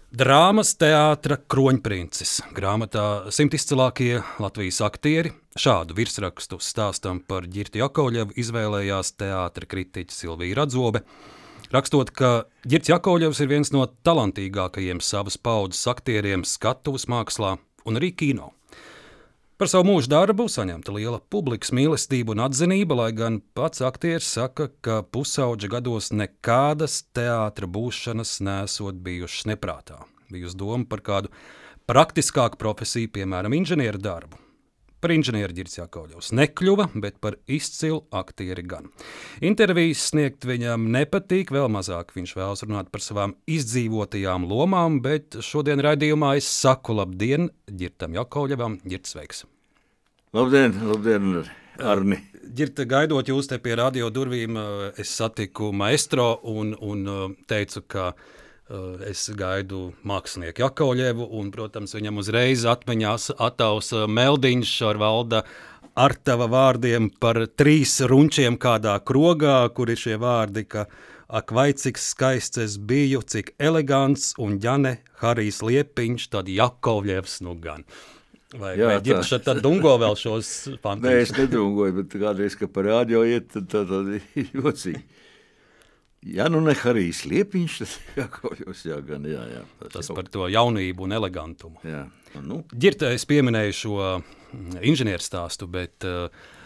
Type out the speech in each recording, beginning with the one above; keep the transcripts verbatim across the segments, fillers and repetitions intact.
Drāmas teātra kroņprincis. Grāmatā simt izcilākie Latvijas aktieri. Šādu virsrakstu stāstam par Ģirti Jakovļevu izvēlējās teātra kritiķe Silvija Radzobe. Rakstot, ka Ģirts Jakovļevs ir viens no talantīgākajiem savas paudzes aktieriem skatuves mākslā un arī kino. Par savu mūžu darbu saņemta liela publikas mīlestība un atzinība, lai gan pats aktieris saka, ka pusauģa gados nekādas teātra būšanas nesot bijušas neprātā. Bijusi doma par kādu praktiskāku profesiju, piemēram, inženieru darbu. Par inženieru Ģirts Jakovļevs nekļuva, bet par izcilu aktieri gan. Intervijas sniegt viņam nepatīk, vēl mazāk viņš vēlas runāt par savām izdzīvotajām lomām, bet šodien raidījumā es saku labdien Ģirtam Jakovļevam. Ģirt, sveiks! Labdien, labdien, Arni! Ģirta, gaidot jūs te pie radio durvīm, es satiku maestro un, un teicu, ka es gaidu mākslinieku Jakovļevu, un, protams, viņam uzreiz atmiņās atausa meldiņš ar Valda Artava vārdiem par trīs runčiem kādā krogā, kur ir šie vārdi, ka ak, vai cik skaists es biju, cik elegants, un Ģane Harijs Liepiņš, tad Jakovļevs nu gan. Vai, Jā, vai Ģirta šeit tad dungo vēl šos fantiņus? Nē, es nedungoju, bet kādreiz, ka par rādio iet, tad tā, tā, tā jocīgi. Ja nu ne Harijs Liepiņš, tad Jakovļevs, jā, gan, jā, jā. Tas, Tas jau... par to jaunību un elegantumu. Jā, nu. Ģirta, es pieminēju šo inženieru stāstu, bet uh,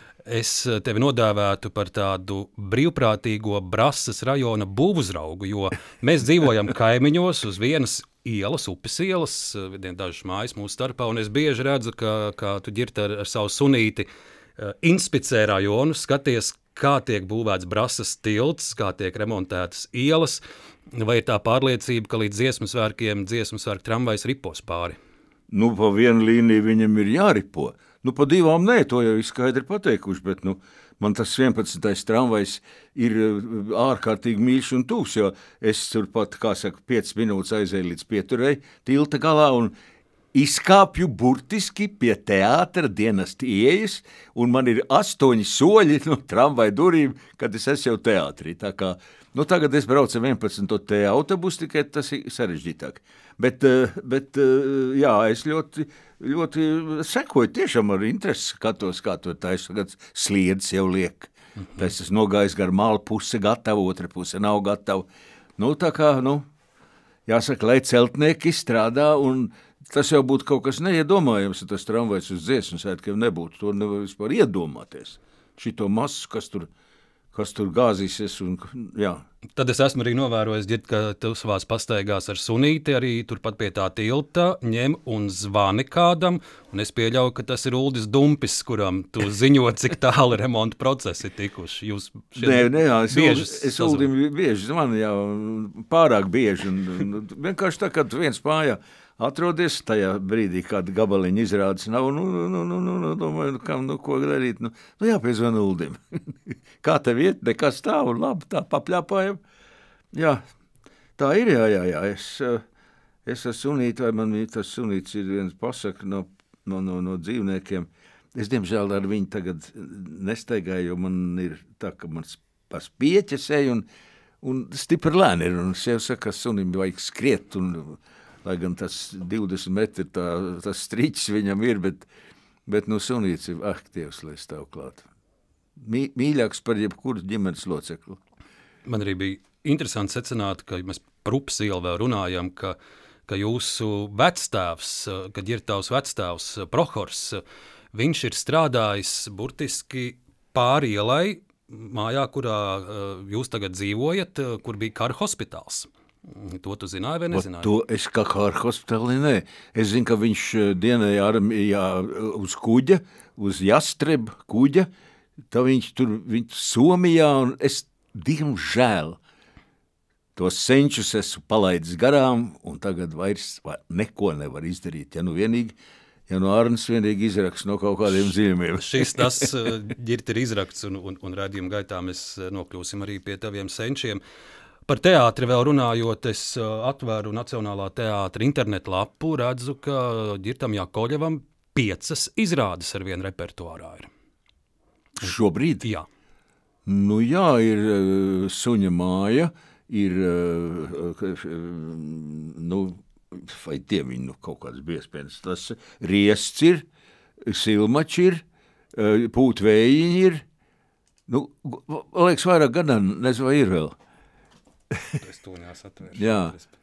es tevi nodēvētu par tādu brīvprātīgo Brasas rajona būvuzraugu, jo mēs dzīvojam kaimiņos uz vienas ielas, upes ielas, dažas mājas mūsu starpā, un es bieži redzu, ka, ka tu, Ģirta, ar, ar savu sunīti uh, inspicē rajonu, skaties, kā tiek būvēts Brasas tilts, kā tiek remontētas ielas, vai ir tā pārliecība, ka līdz dziesmu svētkiem dziesmu svētku tramvajs ripos pāri? Nu, pa vienu līniju viņam ir jāripo. Nu, pa divām nē, to jau ir skaidri pateikuši, bet, nu, man tas vienpadsmitais tramvajs ir ārkārtīgi mīļš un tūs, jo es turpat, kā saka, piecas minūtes aizēju līdz pieturei tilta galā un izkāpju burtiski pie teātra dienesta ieejas, un man ir astoņi soļi no tramvaja durvīm, kad es esmu jau teātrī. Tā kā, nu tagad es braucu ar vienpadsmito T autobusu, tikai tas ir sarežģītāk. Bet, bet jā, es ļoti, ļoti sekoju, tiešām ar interesi skatos, kā to taisu, kad sliedz jau liek. Mhm. Tas es nogājis gar malu puse gatavu, otra puse nav gatavu. Nu, tā kā, nu, jāsaka, lai celtnieki strādā, un tas jau būtu kaut kas neiedomājams, ja tas tramvajs uz dziesmu svētkiem nebūtu. To nevar vispār iedomāties. Šito masu, kas tur, kas tur gāzīsies. Un, jā. Tad es esmu arī novērojis, Ģirt, ka tu savās pastaigās ar sunīti arī turpat pie tā tilta ņem un zvani kādam, un es pieļauju, ka tas ir Uldis Dumpis, kuram tu ziņo, cik tālu remonta procesi ir tikuši. Jūs nē, nē, jā, es, Uld, es Uldim bieži zvanu, jā, pārāk bieži. Un, un, vienkārši tā, kad viens mājā atrodies, tajā brīdī kāda gabaliņa izrādes nav, nu, nu, nu, nu, nu, nu domāju, nu, kam, nu, ko darīt, nu, nu jāpiezvan Uldim. Kā tev iet, nekas tā, un labi, tā papļāpājam. Jā, tā ir, jā, jā, jā, es, es ar sunīti, vai man tas sunīts ir viens pasaka no, no, no, no dzīvniekiem. Es, diemžēl, ar viņu tagad nestaigāju, jo man ir tā, ka man pas pieķes ej, un, un stipri lēni ir, un es jau saku, ka sunim vajag skriet, un lai gan tas divdesmit metri tā, tas striķis viņam ir, bet, bet nu sunīts ir, ah, Dievs, lai stāv klāt. Mī, mīļāks par jebkuru ģimenes locekli. Man arī bija interesanti secināt, ka mēs par upes ielu vēl runājam, ka, ka jūsu vecstāvs, kad ir tavs vecstāvs Prohors, viņš ir strādājis burtiski pāri ielai mājā, kurā jūs tagad dzīvojat, kur bija kara hospitāls. To tu zināji vai nezināji? To es kā kara hospitālī, nē. Es zinu, ka viņš dienēja armijā uz kuģa, uz Jastreba kuģa, tā viņš tur, viņš Somijā, un es, diemžēl, tos senčus esmu palaidis garām, un tagad vairs neko nevar izdarīt, ja nu vienīgi, ja nu Arnis vienīgi izraksts no kaut kādiem zīmiem. Šis tas, Ģirt, ir izraksts, un, un, un raidījuma gaitā mēs nokļūsim arī pie taviem senčiem. Par teātri vēl runājot, es atveru Nacionālā teātra internetu lapu, redzu, ka Ģirtam Jakovļevam piecas izrādes ar vienu repertuārā ir. Šobrīd? Jā. Nu jā, ir uh, Suņa māja, ir uh, uh, nu, vai dieviņi, nu kaut kāds biespienas, tas riests ir, silmači ir, pūtvējiņi ir, nu, liekas vairāk gadā, nezinu, vai ir vēl. Es tūņās atvēršu. Jā.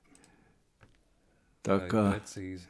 Tā kā. Precīzi.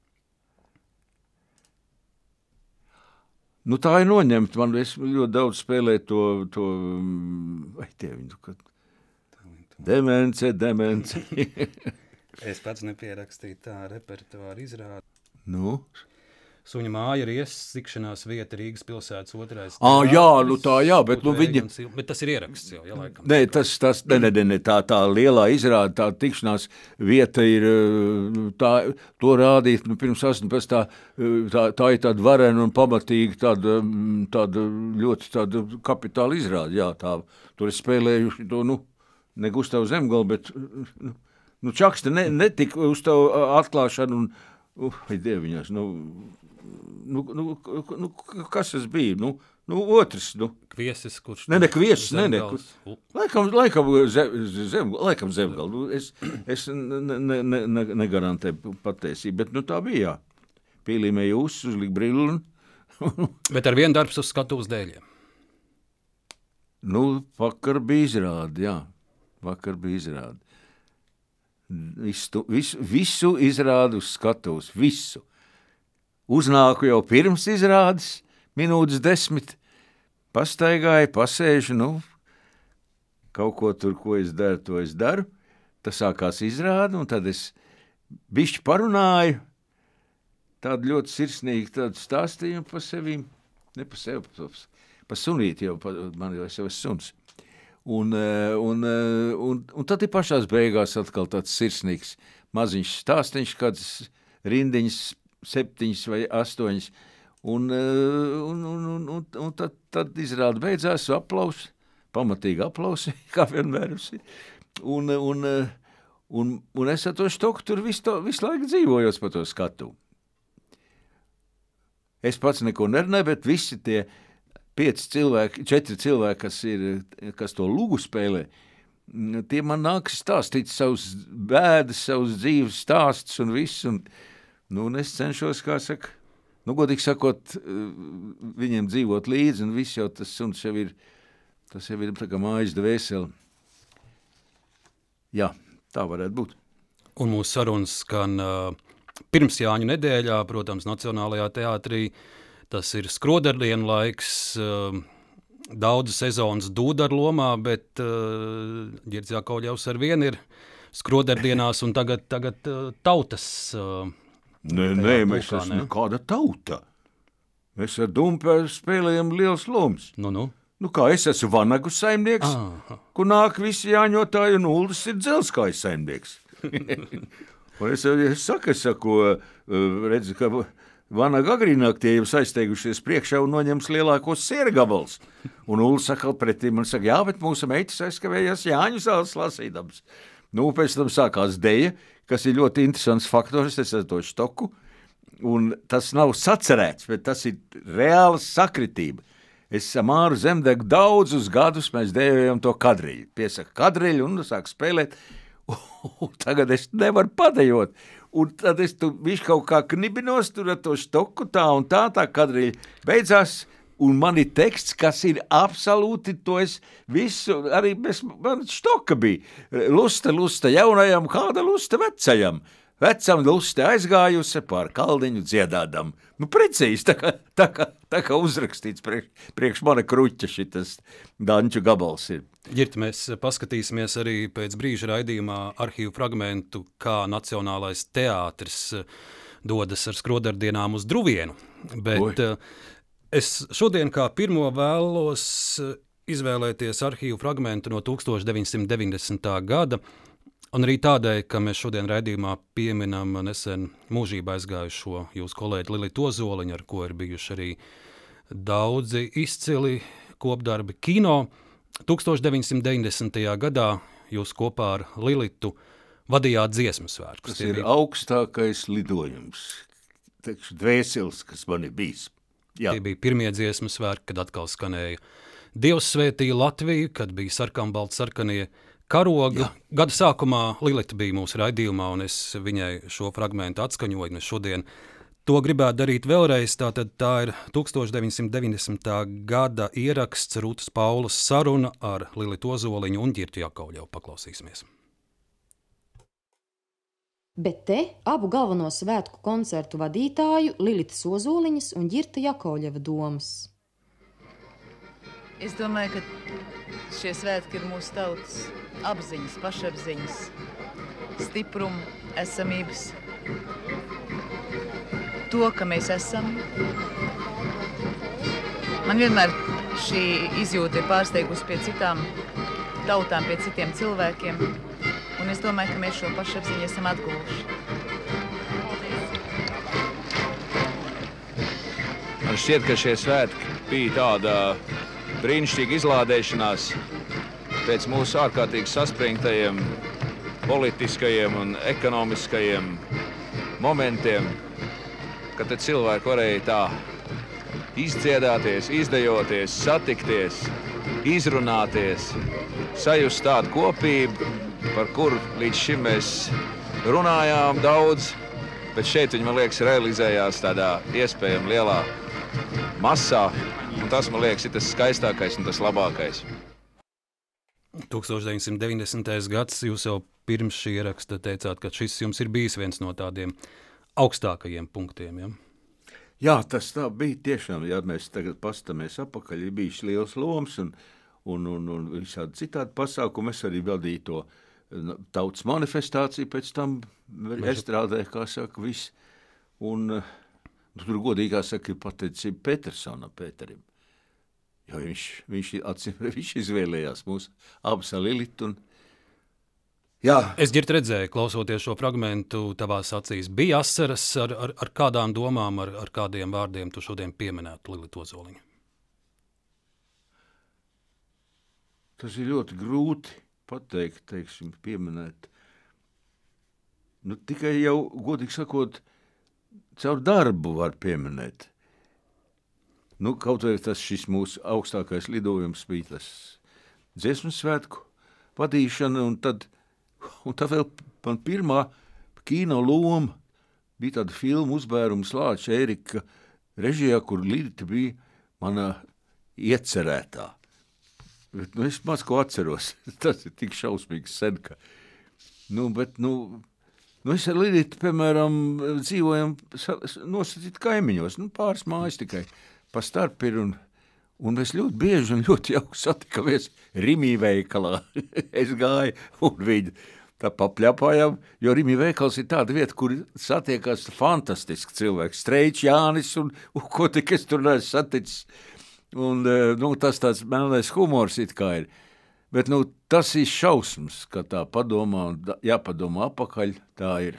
Nu tā ir noņemt, man es ļoti daudz spēlēju to, to, vai dieviņu, kad demence, demence. Es pats nepierakstīju tā repertuāru izrādi. Nu? Suņa māja ir iesikšanās vieta Rīgas pilsētas otrais. Ā, jā, nu tā jā, bet nu viņi... Bet tas ir ieraksts jau, ja laikam. Nē, tas, tas, ne, ne, ne, tā, tā lielā izrāda, tā tikšanās vieta ir, tā, to rādīt, nu, pirms astoņpadsmitā, tā, tā ir tāda varena un pamatīga, tāda, tāda ļoti tāda kapitāla izrāda, jā, tā, tur es spēlēju to, nu, ne Gustavu Zemgalu, bet, nu, nu Čakste ne, netika uz tavu atklāšanu un, uh, vai dieviņās, nu, Nu, nu, nu, kas tas bija? Nu, nu otrs, nu. Kviesis, kurš... Ne, ne, kviesis, ne, ne. Laikam, laikam, zem, zem, laikam Zemgal. Nu, es, es ne, ne, ne, negarantēju patiesību, bet nu tā bija, jā. Pielīmēja uzs, uzlika brilli. Bet ar vienu darbs uz skatuves dēļiem? Nu, vakar bija izrādi, jā. Vakar bija izrādi. Visu, visu, visu izrādi uz skatuves, visu. Uznāku jau pirms izrādes, minūtes desmit, pastaigāju, pasēžu, nu, kaut ko tur, ko es daru, to es daru. Tas sākās izrāde, un tad es bišķi parunāju, tādu ļoti sirsnīgu tādu stāstījumu pa sevīm, ne pa sevi, pa, pa sunīti jau, pa, man jau es jau esmu suns. Un, un, un, un tad ir pašās beigās atkal tāds sirsnīgs maziņš stāstiņš, kāds rindiņas, septiņas vai astoņas, un, un, un, un, un, un tad, tad izrāda beidzās aplausi, pamatīgi aplausi, kā vienmēr. Un, un, un, un es ar to štoku tur visu, to, visu laiku dzīvojos pa to skatu. Es pats neko nerunāju, bet visi tie pieci cilvēki, četri cilvēki, kas, ir, kas to lugu spēlē, tie man nāks stāstīt savus bēdas, savus dzīves stāstus un viss, un nu, un es cenšos, kā saka, nu, godīgi sakot, viņiem dzīvot līdzi, un viss jau tas suns jau ir, tas jau ir tā kā mājas dvēseli. Jā, tā varētu būt. Un mūsu sarunas skan uh, pirms Jāņu nedēļā, protams, Nacionālajā teātrī, tas ir skrodardienu laiks, uh, daudz sezonas dūdaru lomā, bet uh, Ģirds Jakovļevs ar vienu ir skrodardienās, un tagad, tagad uh, tautas... Uh, Nē, nē, mēs esam nekāda tauta. Mēs ar Dumpēru spēlējam liels lomas. Nu, nu. Nu kā, es esmu vanagu saimnieks, Aha. kur nāk visi jāņotāji, un Uldis ir dzelskājas saimnieks. Un es, es saku, es saku, redzu, ka vanagu agrīnāk tie jau sasteigušies priekšā un noņems lielākos siergabals. Un Uldis saka pretī, man saka, jā, bet mūsu meitas aizskavējās Jāņu zāles lasīdams. Nu, pēc tam sākās deja, kas ir ļoti interesants faktors, es ar to štoku, un tas nav sacerēts, bet tas ir reāla sakritība. Es Māru Zemdegu daudzus gadus mēs dejojam to kadriļu. Piesaka kadriļu un sāk spēlēt, un tagad es nevaru padejot. Un tad es tu viš kaut kā knibinos tur ar to štoku tā un tā, tā kadriļa beidzās, un man ir teksts, kas ir absolūti, to es visu, arī bez, man štoka bija. Lusta, lusta jaunajam, kāda lusta vecajam. Vecam lusta aizgājusi pār kaldiņu dziedādam. Nu, precīzi, tā kā, tā kā, tā kā uzrakstīts priekš, priekš mana kruķa šitas danču gabals ir. Ģirt, mēs paskatīsimies arī pēc brīža raidījumā arhīvu fragmentu, kā Nacionālais teātris dodas ar skrodardienām uz Druvienu. Bet... Oi. Es šodien kā pirmo vēlos izvēlēties arhīvu fragmentu no tūkstoš deviņsimt deviņdesmitā gada, un arī tādēļ, ka mēs šodien raidījumā pieminam nesen mūžībā aizgājušo jūsu kolēģi Lilitu Ozoliņu, ar ko ir bijuši arī daudzi izcili kopdarbi kino. tūkstoš deviņsimt deviņdesmitajā gadā jūs kopā ar Lilitu vadījāt dziesmu svētkus. Tas ir bija augstākais lidojums, tekšu dvēseles, kas man ir bijis. Jā. Tie bija pirmie dziesmu svētki, kad atkal skanēja Dievs svētīja Latviju, kad bija sarkanbalti sarkanie karogu. Jā. Gada sākumā Lilita bija mūsu raidījumā, un es viņai šo fragmentu atskaņoju. Mēs šodien to gribētu darīt vēlreiz. Tātad tā ir tukstovš deviņsimt deviņdesmitā gada ieraksts, Rūtas Paulas saruna ar Lilitu Ozoliņu un Ģirtu Jakovļevu. Paklausīsimies. Bet te abu galveno svētku koncertu vadītāju Lilitas Ozoliņas un Ģirta Jakovļeva domas. Es domāju, ka šie svētki ir mūsu tautas apziņas, pašapziņas, stipruma, esamības. To, ka mēs esam. Man vienmēr šī izjūta ir pārsteigusi pie citām tautām, pie citiem cilvēkiem. Un es domāju, ka mēs šo pašapziņu esam atguvuši. Man šķiet, ka šie svētki bija tāda brīnišķīga izlādēšanās pēc mūsu ārkārtīgi saspringtajiem politiskajiem un ekonomiskajiem momentiem, kad cilvēki varēja tā izdziedāties, izdejoties, satikties, izrunāties, sajust tādu kopību, par kuru līdz šim mēs runājām daudz, bet šeit viņi, man liekas, realizējās tādā iespējami lielā masā, un tas, man liekas, ir tas skaistākais un tas labākais. tukstovš deviņsimt deviņdesmitais gads, jūs jau pirms šī ieraksta teicāt, ka šis jums ir bijis viens no tādiem augstākajiem punktiem, ja? Jā, tas tā bija tiešām, ja mēs tagad pastamies apakaļ, ir bijis liels loms un, un, un, un visādi citādi pasākumi. Es arī vadīju to tautas manifestāciju, pēc tam estrādē, kā saka, viss. Un nu, tur godīgā saka, ir pateicība Petersonam, Pēterim. Jo viņš, viņš, atsim, viņš izvēlējās mūs abas ar Lilitu. Un, jā. Es Ģirt redzēju, klausoties šo fragmentu, tavās acīs bija asaras, ar, ar, ar kādām domām, ar, ar kādiem vārdiem tu šodien pieminētu Lilitu Ozoliņu? Tas ir ļoti grūti pateikt, teiksim, pieminēt. Nu, tikai jau, godīgi sakot, caur darbu var pieminēt. Nu, kaut vai tas šis mūsu augstākais lidojums bija tas dziesmu svētku vadīšana, un tad, un tā vēl man pirmā kino loma bija tāda filma Uzbērums Lāča Ērika režijā, kur Lilita bija mana iecerētā. Bet, nu, es maz ko atceros, tas ir tik šausmīgs sen, ka, nu, bet, nu, nu es ar Lilitu, piemēram, dzīvojam nosacīt kaimiņos, nu, pāris mājas tikai pa starp ir, un, un mēs ļoti bieži un ļoti jauki satikamies Rimī veikalā. Es gāju, un viņi tā papļapājām, jo Rimī veikals ir tāda vieta, kur satiekās fantastiski cilvēki, Streičs, Jānis, un, un ko tik es tur neesmu saticis. Un, nu, tas tāds melnais humors it kā ir. Bet, nu, tas ir šausmas, ka tā padomā un jāpadomā apakaļ, tā ir,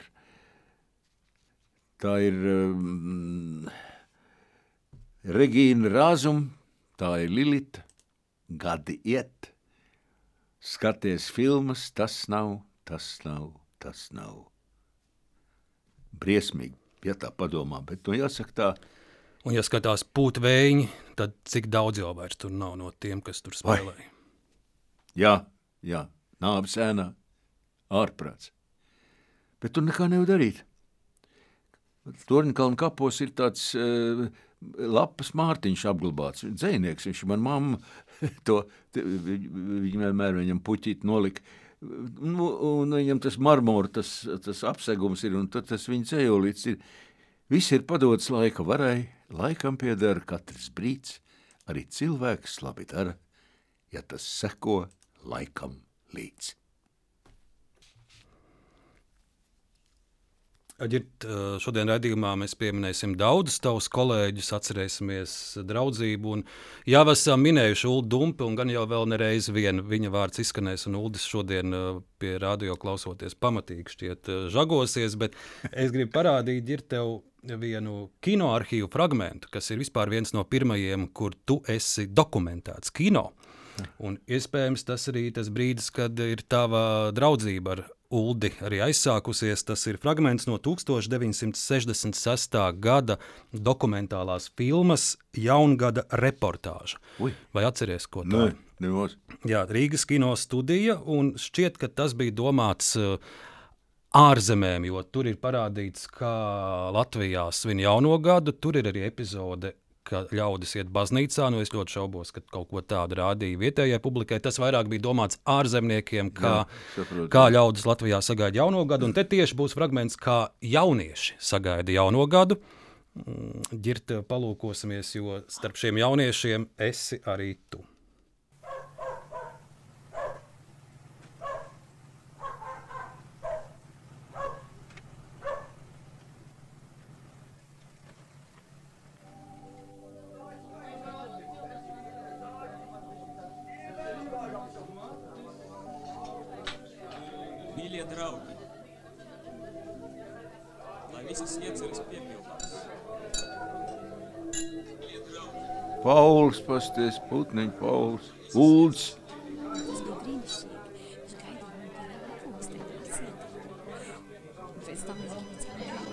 tā ir um, Regīna Rāzum, tā ir Lilita, gadi iet, skaties filmas, tas nav, tas nav, tas nav. Briesmīgi, ja tā padomā, bet, nu, jāsaka tā. Un, ja skatās pūtvējiņi, tad cik daudz jau vairs tur nav no tiem, kas tur spēlēja? Jā, jā, nāves ēnā, ārprāts. Bet tur nekā nevar darīt. Torņkalna kapos ir tāds uh, Lapas Mārtiņš apglabāts, dzejnieks, viņš man mamma, to, viņa vienmēr viņam puķīt nolika, nu, un viņam tas marmora, tas, tas apsegums ir, un tad tas viņa dzejolīts ir. Viss ir padots laika varai, laikam piedara katrs brīds, arī cilvēks labi dara, ja tas seko laikam līdz. Ģirt, šodien raidījumā mēs pieminēsim daudzus tavus kolēģus, atcerēsimies draudzību, un jau esam minējuši Uldu Dumpi, un gan jau vēl nereiz vien viņa vārds izskanēs, un Uldis šodien pie radio klausoties pamatīgi šķiet žagosies, bet es gribu parādīt, Ģirt, tev vienu kinoarhīvu fragmentu, kas ir vispār viens no pirmajiem, kur tu esi dokumentēts kino. Un iespējams tas arī tas brīdis, kad ir tava draudzība ar Uldi arī aizsākusies. Tas ir fragments no tukstovš deviņsimt sešdesmit sestā gada dokumentālās filmas Jaungada reportāža. Ui. Vai atceries, ko tā Nē, ir? Nemaz. Jā, Rīgas kino studija, un šķiet, ka tas bija domāts uh, ārzemēm, jo tur ir parādīts, kā Latvijā svin jauno gadu, tur ir arī epizode, ka ļaudis iet baznīcā, nu es ļoti šaubos, ka kaut ko tādu rādīja vietējai publikai. Tas vairāk bija domāts ārzemniekiem, kā, Jā, kā ļaudis Latvijā sagaida jauno gadu, un te tieši būs fragments, kā jaunieši sagaida jauno gadu. Ģirta, palūkosimies, jo starp šiem jauniešiem esi arī tu. Mīļie draugi, lai visas ieceres piepildās. Pauls, pasties, putneņi, Pauls, Ulds. Tas bija brīnišķīgi. Viņš gaidīja man tādā apūstē prasīt. Pēc tam es gribu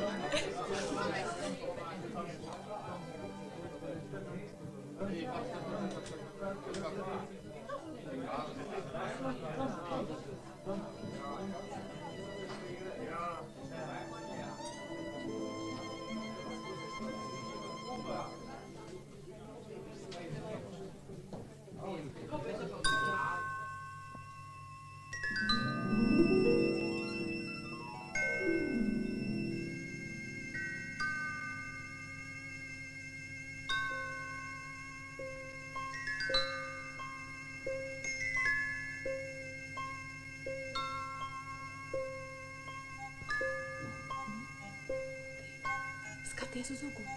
skaties uz uguni.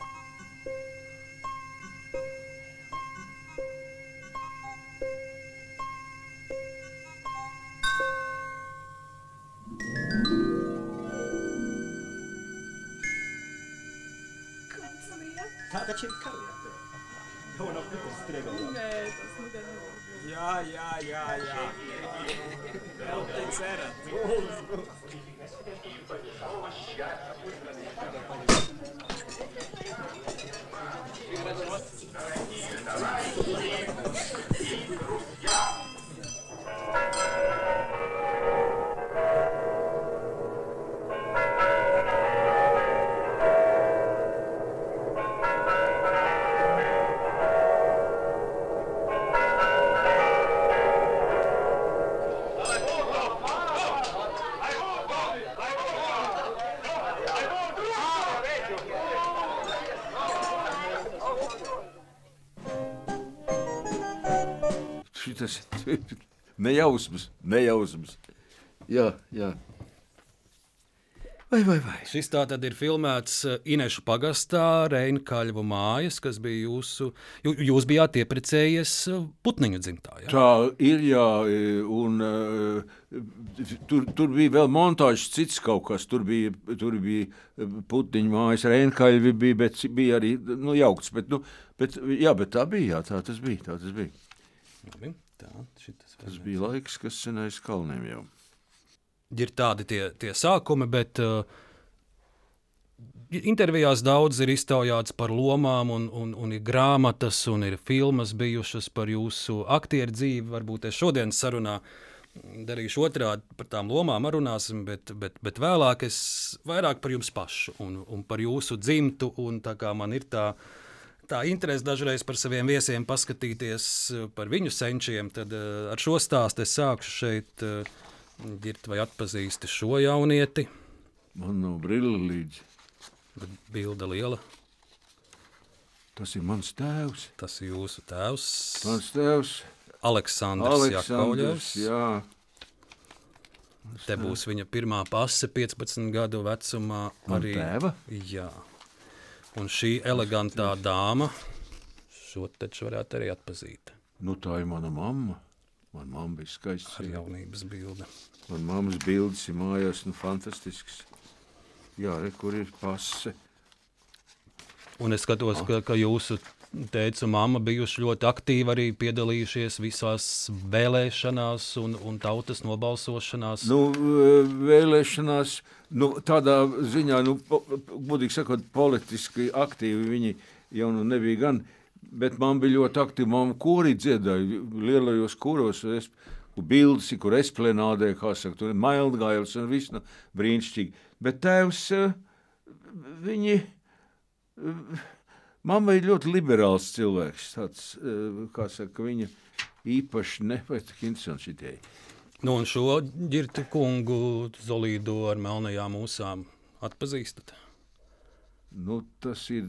Tā taču ir karaliete. Jau nav Peters Striegalā. Nē, tas nekad nav. Jā, jā, jā, jā. Vēl te cerat. Šitas nejausmas, nejausmas. Jā, jā. Vai, vai, vai. Šis tā tad ir filmēts Inešu pagastā, Reinkaļvu mājas, kas bija jūsu, jū, jūs bijāt ieprecējies Putniņu dzimtā, jā? Tā ir, jā, un uh, tur, tur bija vēl montāžas cits kaut kas, tur bija, tur bija Putniņu mājas, Reinkaļvi bija, bet bija arī, nu, jaukts, bet, nu, bet, jā, bet tā bija, jā, tā tas bija, tā tas bija. Labi, tā, šitas Tas bija laiks, kas senais kalniem jau. Ir tādi tie, tie sākumi, bet uh, intervijās daudz ir iztaujāts par lomām, un, un, un ir grāmatas, un ir filmas bijušas par jūsu aktieru dzīvi. Varbūt es šodienas sarunā darīšu otrādi par tām lomām runāsim, bet, bet, bet vēlāk es vairāk par jums pašu un, un par jūsu dzimtu, un tā kā man ir tā, tā interese dažreiz par saviem viesiem paskatīties par viņu senčiem, tad uh, ar šo stāstu es sākšu šeit. Uh, Ģirt, vai atpazīsti šo jaunieti? Man nav brilla līdzi. Bet bilde liela. Tas ir mans tēvs. Tas ir jūsu tēvs. Mans tēvs. Aleksandrs, Aleksandrs, Jakovļevs. jā. Te būs viņa pirmā pase piecpadsmit gadu vecumā. Man Arī, tēva? Jā. Un šī elegantā dāma, šo taču varētu arī atpazīt. Nu, tā ir mana mamma. Man mamma bija skaists. Ar jaunības bilde. Man mammas bildes ir mājās, nu, fantastisks. Jā, re, kur ir pase. Un es skatos, ka, ka jūsu tēvs un mamma bijuši ļoti aktīvi, arī piedalījušies visās vēlēšanās un, un tautas nobalsošanās. Nu, vēlēšanās, nu, tādā ziņā, nu, būtīgi sakot, politiski aktīvi viņi jau nu nebija gan, bet man bija ļoti aktīva, mamma korī dziedāja, lielajos koros, es, bildes, kur esplenādē, kā saka, tur Maildgailis un viss, nu, brīnišķīgi. Bet tēvs, viņi, mamma ir ļoti liberāls cilvēks, tāds, kā saka, viņa īpaši nepēc interesanti šitie. Nu, un šo ģirtu kungu Zolīdu ar melnajām mūsām atpazīstat? Nu, tas ir...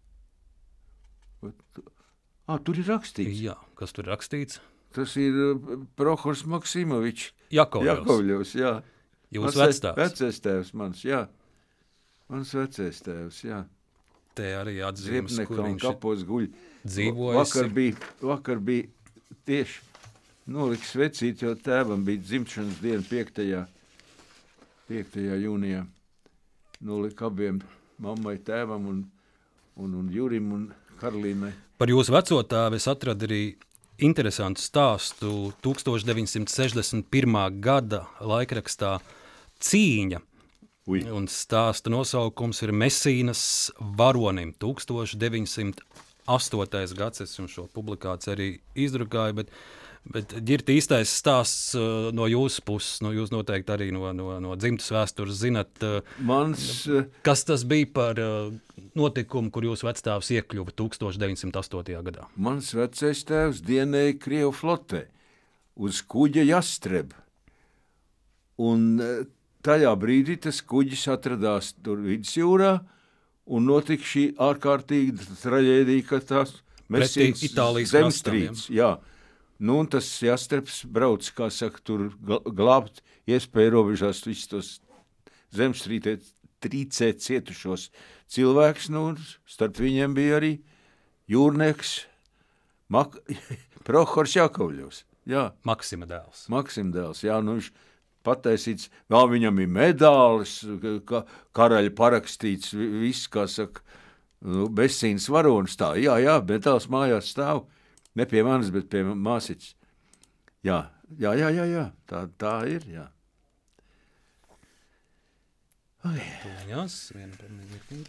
Ā, tur ir rakstīts. Jā, kas tur rakstīts? Tas ir Prohors Maksimovičs. Jakovļevs. Jakovļevs, jā. Jūs vecstāvs? Vecais tēvs mans, jā. Mans vecais tēvs, jā. Te arī atzīmes, kur viņš kapos guļ. dzīvojas. Vakar bija, vakar bija tieši noliks vecīt, jo tēvam bija dzimšanas diena piektajā jūnijā. Nolika abiem mammai, tēvam un, un, un Jurim un Karlīnai. Par jūsu veco tēvu es atradu arī interesantu stāstu tūkstoš deviņsimt sešdesmit pirmā gada laikrakstā Cīņa. Ui. Un stāsta nosaukums ir Mesīnas varonim. tūkstoš deviņsimt astotais gads, es jums šo publikāciju arī izdrukāju, bet Bet ģirti īstais stāsts uh, no jūsu puses, nu, jūs noteikti arī no, no, no dzimtas vēstures zinat, uh, Mans, kas tas bija par uh, notikumu, kur jūsu vecstāvs iekļuva tūkstoš deviņsimt astotajā gadā. mans vecais tēvs dienēja Krievu flotē uz kuģa Jastreb. Un tajā brīdī tas kuģis atradās tur vidusjūrā un notika šī ārkārtīga traģēdija, ka tās Pretī Itālijas zemstrīds. Jā. Nu, un tas Jastrebs brauc, kā saka, tur glābt iespēju robežās visus tos zemstrītē trīcē cietušos cilvēkus, nu, starp viņiem bija arī jūrnieks Mak Prohors Jakovļevs. Jā. Maksima dēls. Maksim dēls, jā, nu viņš pataisīts, vēl viņam ir medālis, ka, karaļa parakstīts, viss, kā saka, nu, Besīnas varonis tā, jā, jā, medāls mājās stāv. Ne pie manis, bet pie māsiņas. Jā, jā, jā, jā, jā. Tā, tā ir, jā. Ai. Tūņās, viena par mīļu.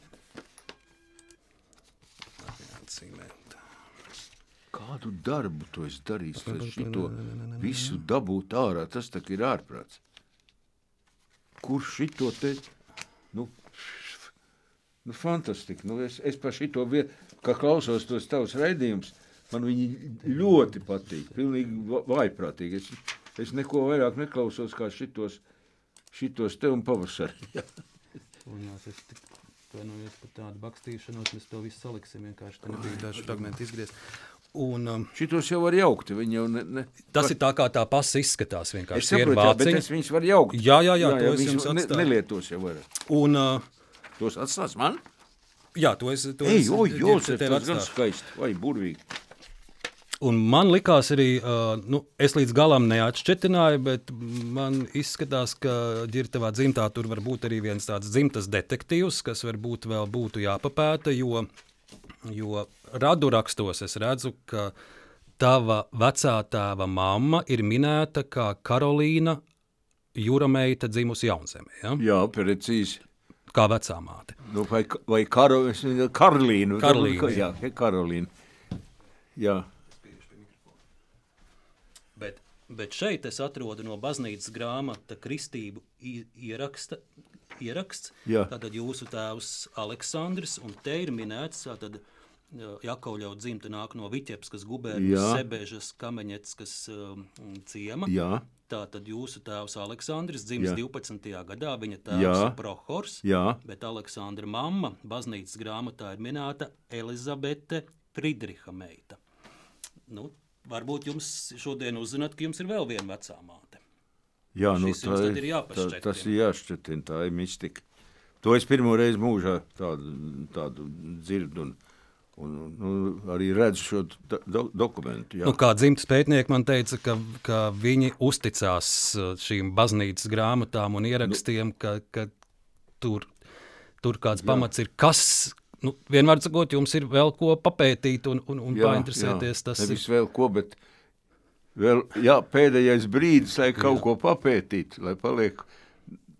Kādu darbu to es darīšu, lai šito visu dabūt ārā, tas tak ir ārprāts. Kur šito te, nu, nu fantastika, nu, es, es par šito vietu, kā klausos tos tavus raidījumus, man viņi ļoti patīk, pilnīgi vaiprātīgi. Es, es neko vairāk neklausos kā šitos, šitos te un pavasari. Tūņās, es tik vienojos par tādu bakstīšanos, mēs to visu saliksim, vienkārši te nebija daži fragmenti izgriezt. Un, um, šitos jau var jaukt, viņi jau ne... ne tas var... ir tā, kā tā pasa izskatās vienkārši. Es saprotu, jā, bet es viņus var jaukt. Jā, jā, jā, jā, to jā es jums ne, atstāju. nelietos jau vairāk. Un, uh, Tos atstās man? jā, to es, to Ej, es oj, ģirti Josef, tev tas gan atstāšu. skaisti, vai burvīgi. Un man likās arī, uh, nu, es līdz galam neatšķetināju, bet man izskatās, ka ģirtavā dzimtā tur var būt arī viens tāds dzimtas detektīvs, kas varbūt vēl būtu jāpapēta, jo, jo radu rakstos es redzu, ka tava vecā tēva mamma ir minēta kā Karolīna Jūrameita dzimusi Jaunzemē, ja? Jā, precīzi. Kā vecā māte. Nu, vai vai Karo, es nezinu, Karlīnu. Karlīnu, Jā, Karolīna. Jā. Bet, bet šeit es atrodu no baznīcas grāmata Kristību i- ieraksta, ieraksts. Jā. Tātad jūsu tēvs Aleksandrs, un te ir minēts, tātad Jakovļeva dzimta nāk no Viķepskas gubernijas Jā. Sebežas Kameņeckas um, ciema. Jā. Tātad jūsu tēvs Aleksandrs dzimis Jā. divpadsmitajā gadā, viņa tēvs Jā. ir Prohors, Jā. bet Aleksandra mamma baznīcas grāmatā ir minēta Elizabete Friedriha meita. Nu, varbūt jums šodien uzzināt, ka jums ir vēl viena vecā māte. Jā, nu, Šis jums tā tad ir, ir tā, jāpašķetina. tas ir jāšķetina, tā ir mistika. To es pirmo reizi mūžā tādu, tādu dzirdu un, un, un arī redzu šo do, dokumentu. Jā. Nu, kā dzimtas pētnieki man teica, ka, ka viņi uzticās šīm baznīcas grāmatām un ierakstiem, ka, ka tur, tur kāds jā. pamats ir. Kas, nu, vienmēr sakot, jums ir vēl ko papētīt un, un, un jā, painteresēties. Jā, Tas nevis ir vēl ko, bet vēl, jā, pēdējais brīdis, lai kaut jā. ko papētīt, lai paliek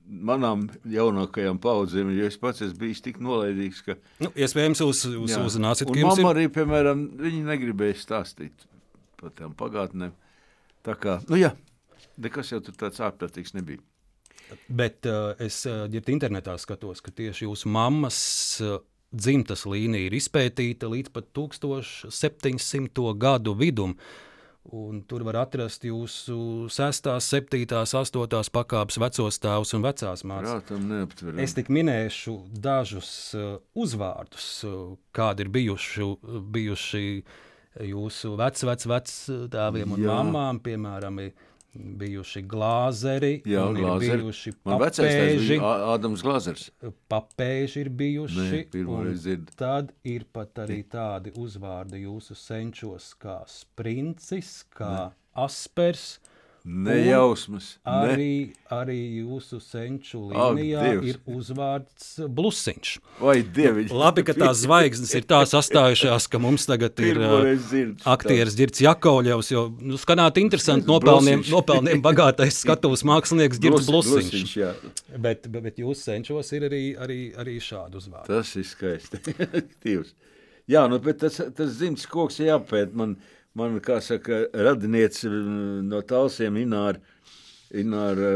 manām jaunākajām paudzēm, jo es pats esmu bijis tik nolaidīgs, ka... Nu, iespējams, jūs, jūs Jā. uzzināsiet, Un ka jums mamma ir... arī, piemēram, viņi negribēja stāstīt par tām pagātnēm. Tā kā, nu jā, nekas jau tur tāds ārprātīgs nebija. Bet uh, es uh, ģirt internetā skatos, ka tieši jūsu mammas uh, dzimtas līnija ir izpētīta līdz pat tūkstoš septiņsimto gadu vidum. Un tur var atrast jūsu sestās, septītās, astotās pakāpes vecos tēvus un vecās mātes. Prātam neaptveram. Es tik minēšu dažus uh, uzvārdus, uh, kādi ir bijuši, bijuši jūsu vec, vec, vec tēviem un Jā. mammām, piemēram, bijuši glāzeri, Jā, un glāzeri. ir bijuši Man vecais tēvs papēži. bija Ā- Ādams Glāzers. Papēži ir bijuši, Nē, pirmo un reizi dzirdu. tad ir pat arī tādi uzvārdi jūsu senčos kā Sprincis, kā Aspers. Nejausmas. Ne. Arī, arī jūsu senču Ak, līnijā Dievs. ir uzvārds Blusiņš. Vai dieviņš. Labi, ka tās zvaigznes ir tā sastājušās, ka mums tagad ir Pirmo uh, reizi dzirdu aktieris Ģirds Jakovļevs, jo nu, skanāt interesanti nopelniem, Blusiņš. nopelniem bagātais skatuves mākslinieks Ģirds Blus- Blusiņš. Blusiņš, jā. Bet, bet, bet jūsu senčos ir arī, arī, arī šādi uzvārdi. Tas ir skaisti. Aktīvs. Jā, nu, bet tas, tas dzimts koks jāpēt. Man, man, kā saka, radinieci no Talsiem Ināra, Ināra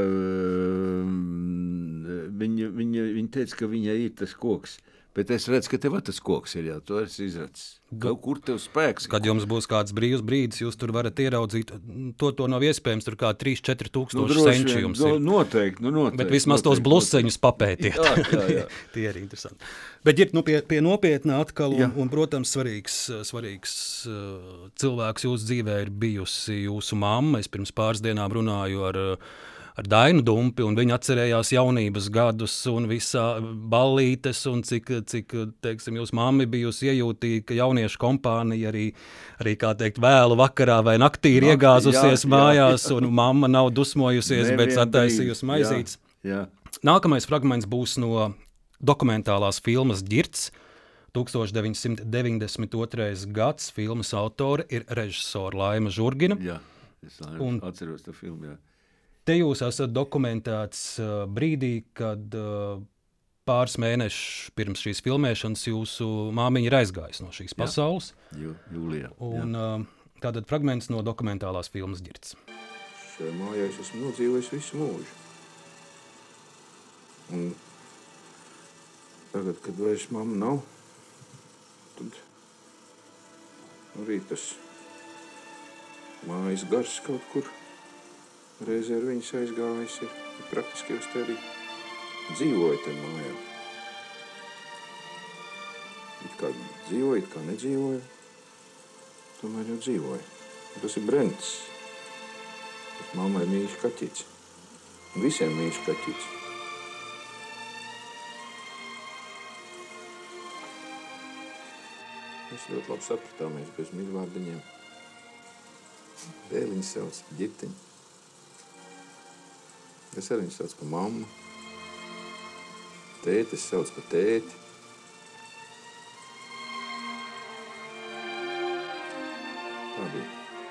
viņa, viņa, viņa teica, ka viņai ir tas koks. Bet es redzu, ka tev tas koks ir, jā, to esi izracis. Kaut kur tev spēks. Kad jums būs kāds brīvs brīdis, jūs tur varat ieraudzīt, to, to nav iespējams, tur kā trīs četri tūkstoši senču jums ir. Nu, noteikti, nu noteikti. Bet vismaz tos noteikti, bluseņus papētiet. Jā, jā, jā. Tie ir interesanti. Bet ir nu, pie, pie nopietnā atkal, Jā. un, un, protams, svarīgs, svarīgs uh, cilvēks jūsu dzīvē ir bijusi jūsu mamma. Es pirms pāris dienām runāju ar, ar Dainu Dumpi, un viņa atcerējās jaunības gadus un visā ballītes, un cik, cik teiksim, jūsu mamma bijusi iejūtīga, ka jauniešu kompānija arī, arī kā teikt, vēlu vakarā vai naktī ir Naktī, iegāzusies jā, jā, mājās, jā. un mamma nav dusmojusies, bet Nevienu sataisījusi brīdi. maizītes. Jā, jā. Nākamais fragments būs no dokumentālās filmas Ģirds. tūkstoš deviņi simti deviņdesmit otrais gads, filmas autore ir režisora Laima Žurgina. Jā, es Un- atceros to filmu, jā. Te jūs esat dokumentēts uh, brīdī, kad uh, pāris mēnešus pirms šīs filmēšanas jūsu māmiņa ir aizgājusi no šīs pasaules. Jū, jūlijā. Un uh, tātad fragments no dokumentālās filmas Ģirds. Šajā mājā es esmu nodzīvojis visu mūžu. Un tagad, kad vairs mamma nav, tad arī tas mājas gars kaut kur reizē ar viņas aizgājis ir. Praktiski es te arī dzīvoju te mājā. It kā dzīvoju, it kā nedzīvoju, tomēr jau dzīvoju. Un tas ir Brents. Tas mammai mīļš kaķis. Un visiem mīļš kaķis. Mēs ļoti labi sapratāmies bez mīļvārdiņiem. Dēliņas sauc ģirtiņu. Es arī viņu sauc par mammu. Tēti es sauc par tēti. Tā bija.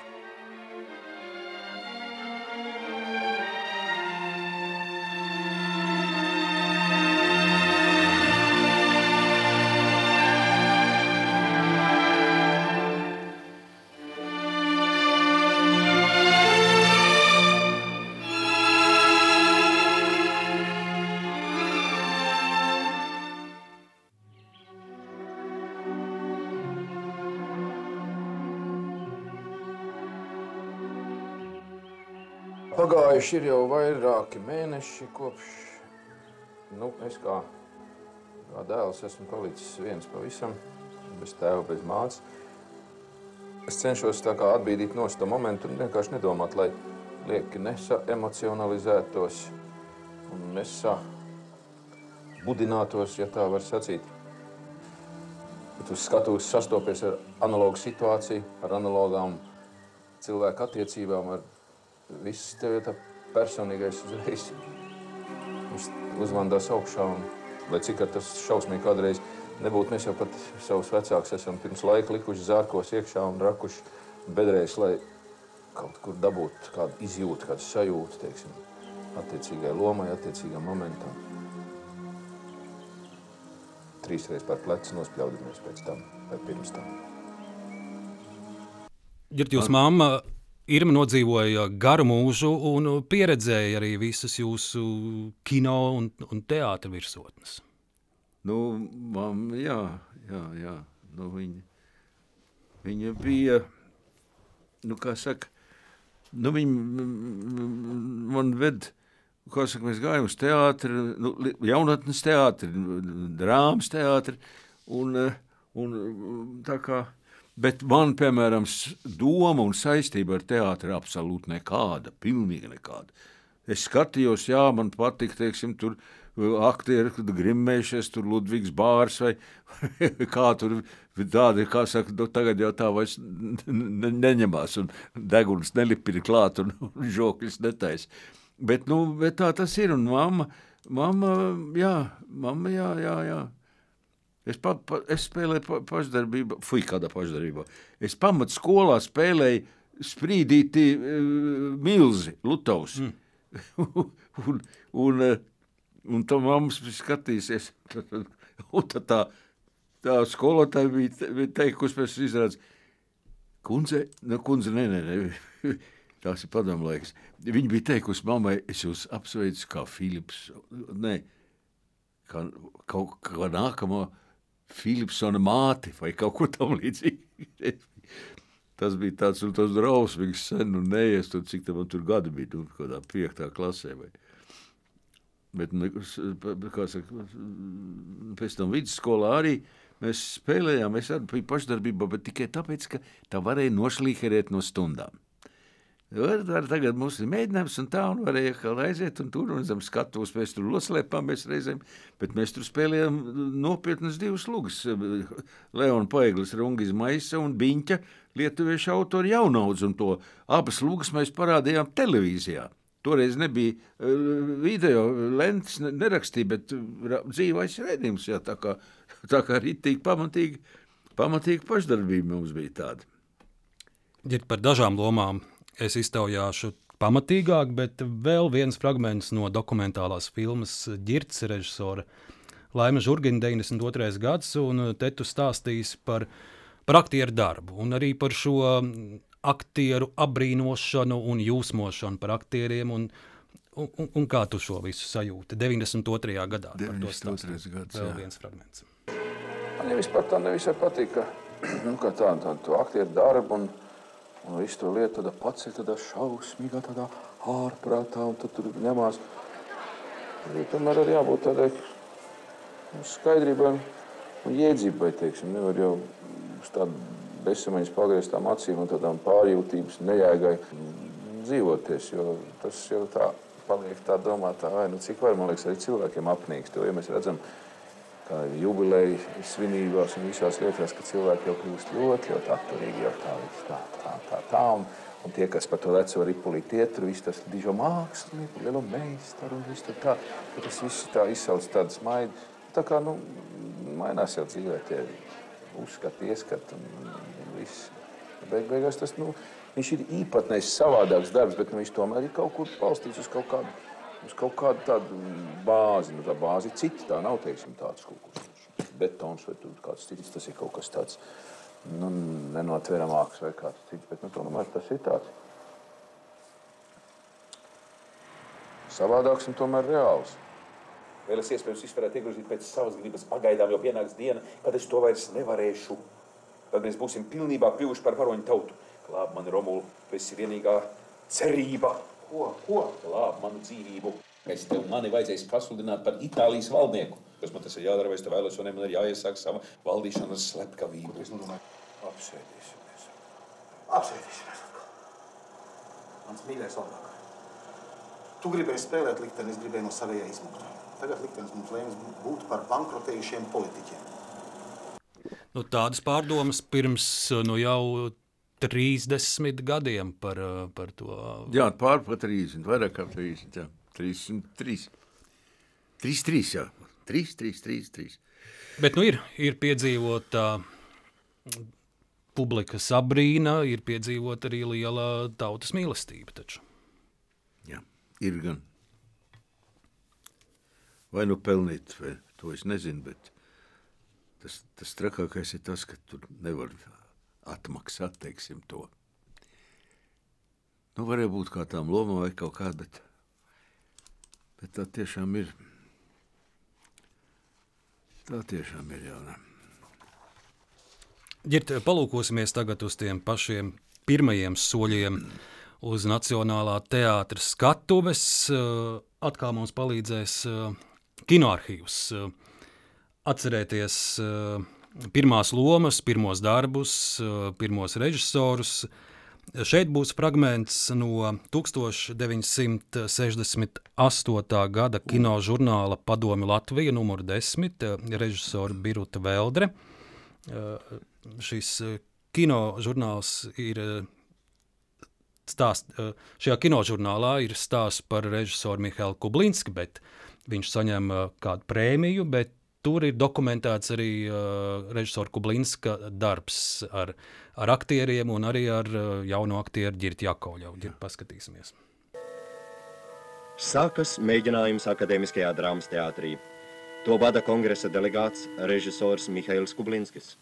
Pagājuši ir jau vairāki mēneši kopš, nu, es kā, kā dēls esmu palicis viens pavisam, bez tēva, bez mātes. Es cenšos tā kā atbīdīt no to momentu un vienkārši nedomāt, lai lieki nesaemocionalizētos un nesabudinātos, ja tā var sacīt. Bet uz skatuves sastopies ar analogu situāciju, ar analogām cilvēku attiecībām, ar viss tev jau tā personīgais uzreiz uzvandās augšā. Un, lai cik ar tas šausmīgi kādreiz nebūtu, mēs jau pat savus vecākus esam pirms laika likuši zārkos iekšā un rakuši bedrēs, lai kaut kur dabūtu kādu izjūtu, kādu sajūtu, teiksim. attiecīgai lomai, attiecīgam momentam. Trīsreiz par plecu nospļaudamies pēc tam, vai pirms tam. Ģirt, jūs mamma Irma nodzīvoja garu mūžu un pieredzēja arī visas jūsu kino un, un teātra virsotnes. Nu, mamma, jā, jā, jā. Nu, viņa, viņa bija, nu, kā saka, nu, viņa man ved, kā saka, mēs gājām uz teātri, nu, jaunatnes teātri, drāmas teātri, un, un tā kā, bet man, piemēram, doma un saistība ar teātri ir absolūti nekāda, pilnīgi nekāda. Es skatījos, jā, man patika, teiksim, tur aktieri, kad grimmējušies, tur Ludvigs Bārs vai kā tur tādi, kā saka, nu, tagad jau tā vairs ne, neņemās un deguns nelipina klāt un, un žokļus netais. Bet, nu, bet tā tas ir, un mamma, mamma, jā, mamma, jā, jā, jā. Es, pa, pa, es spēlēju pa, pašdarbībā, fuj, kādā pašdarbībā. Es pamat skolā spēlēju sprīdīti uh, milzi, Lutovs. Mm. un, un, un tā mammas skatīsies. Un tā, tā, tā skolotāja bija, bija teikusi pēc izrādes, kundze, nu, kundze, nē, nē, nē, tās ir padomlaikas. Viņa bija teikusi mammai, es jūs apsveicu kā Filips, nē, kā, kaut kā nākamo Filipsona māti vai kaut ko tam līdzīgi. Tas bija tāds un tas drausmīgs sen un neies, tur, cik tam man tur gadu bija, tur kādā piektā klasē. Vai. Bet, kā saka, pēc tam vidusskolā arī mēs spēlējām, es arī biju pašdarbībā, bet tikai tāpēc, ka tā varēja nošlīherēt no stundām. Var, var, tagad mums ir mēģinājums un tā, un varēja aiziet un tur, un zem skatuves mēs tur loslēpāmies reizēm, bet mēs tur spēlējām nopietnas divas lugas. Leona Paeglis, Rungis Maisa un Biņķa, lietuviešu autori jaunaudz, un to abas lugas mēs parādījām televīzijā. Toreiz nebija video, lentes nerakstīja, bet dzīvais rēdījums, jā, tā kā, tā kā ritīgi pamatīgi, pamatīgi pašdarbība mums bija tāda. Ja par dažām lomām es iztaujāšu pamatīgāk, bet vēl viens fragments no dokumentālās filmas Ģirts režisora Laima Žurgina deviņdesmit otrais gads, un te tu stāstīs par, par aktieru darbu, un arī par šo aktieru apbrīnošanu un jūsmošanu par aktieriem, un, un, un, un kā tu šo visu sajūti deviņdesmit otrajā gadā. deviņdesmit otrais gads, vēl jā. viens fragments. Man jau vispār tā nevisai patīk, ka, nu, kā tā, tā, tā aktieru darbu un Un visu to lietu tādā pats ir tādā šausmīgā, tādā ārprātā, un tad tur ņemās. Ja tomēr arī jābūt tādai skaidrībai un jēdzībai, teiksim. Nevar jau uz tādu bezsamaņas pagrieztām acīm un tādām pārjūtības nejēgai dzīvoties, jo tas jau tā paliek tā domāt, tā, vai, nu cik var, man liekas, arī cilvēkiem apnīkst, jo, ja mēs redzam, kā jubileja svinībās un visās lietās, ka cilvēki jau kļūst ļoti, ļoti atturīgi, jau tā, tā, tā, tā, tā, un, un tie, kas par to veco ripulīt iet, tur viss tas dižo mākslinieku, lielo meistaru un viss tur tā, ka tas viss tā izsauc tādu smaidu. Tā kā, nu, mainās jau dzīvē tie uzskati, ieskati un, un viss. Beig, beigās tas, nu, viņš ir īpatnējs savādāks darbs, bet nu, viņš tomēr ir kaut kur balstīts uz kaut kādu uz kaut kādu tādu bāzi, nu tā bāzi ir cita, tā nav, teiksim, tāds kaut kas betons vai tur kāds cits, tas ir kaut kas tāds, nu, nenotveramāks vai kāds cits, bet, nu, tomēr tas ir tāds savādāks un tomēr reāls. Vēl es iespējams varētu iegrozīt pēc savas gribas pagaidām, jo pienāks diena, kad es to vairs nevarēšu. Tad mēs būsim pilnībā kļuvuši par varoņu tautu. Glāb mani, Romulu, tu esi vienīgā cerība. Ko, ko? Glāb manu dzīvību. Es tev mani vajadzēs pasludināt par Itālijas valdnieku. Kas man tas ir jādara, vai es te vēlos, un man ir jāiesāk sava valdīšanas slepkavību. Es nodomāju, apsēdīsimies. Apsēdīsimies atkal. Mans mīļais labāk. Tu gribēji spēlēt likteni, es gribēju no savējā izmukt. Tagad liktenis mums lēmas būt par bankrotējušiem politiķiem. Nu, tādas pārdomas pirms nu, jau trīsdesmit gadiem par, par to. Jā, pār par trīsdesmit, vairāk kā trīsdesmit, jā. trīsdesmit trīs. trīsdesmit trīs, jā. trīs, trīs, trīs, trīs. Bet nu ir, ir piedzīvota publikas abrīna, ir piedzīvota arī liela tautas mīlestība taču. Jā, ir gan. vai nu pelnīt, vai to es nezinu, bet tas, tas trakākais ir tas, ka tur nevar atmaksāt, teiksim, to. Nu, varēja būt kā tām lomām vai kaut kā, bet, bet tā tiešām ir. Tā tiešām ir jauna. Ģirt, palūkosimies tagad uz tiem pašiem pirmajiem soļiem uz Nacionālā teātra skatuves. Atkal mums palīdzēs kinoarhīvs. Atcerēties pirmās lomas, pirmos darbus, pirmos režisorus. Šeit būs fragments no tūkstoš deviņsimt sešdesmit astotā gada kinožurnāla Padomi Latvija numur desmit, režisora Biruta Veldre. Šis kinožurnāls ir stāst, šajā kinožurnālā ir stāsts par režisoru Mihailu Kublinski, bet viņš saņem kādu prēmiju, bet tur ir dokumentēts arī uh, režisora Kublinska darbs ar, ar aktieriem un arī ar uh, jauno aktieru Ģirti Jakovļevu. Ģirt, paskatīsimies. Sākas mēģinājums Akadēmiskajā drāmas teātrī. To vada kongresa delegāts režisors Mihails Kublinskis.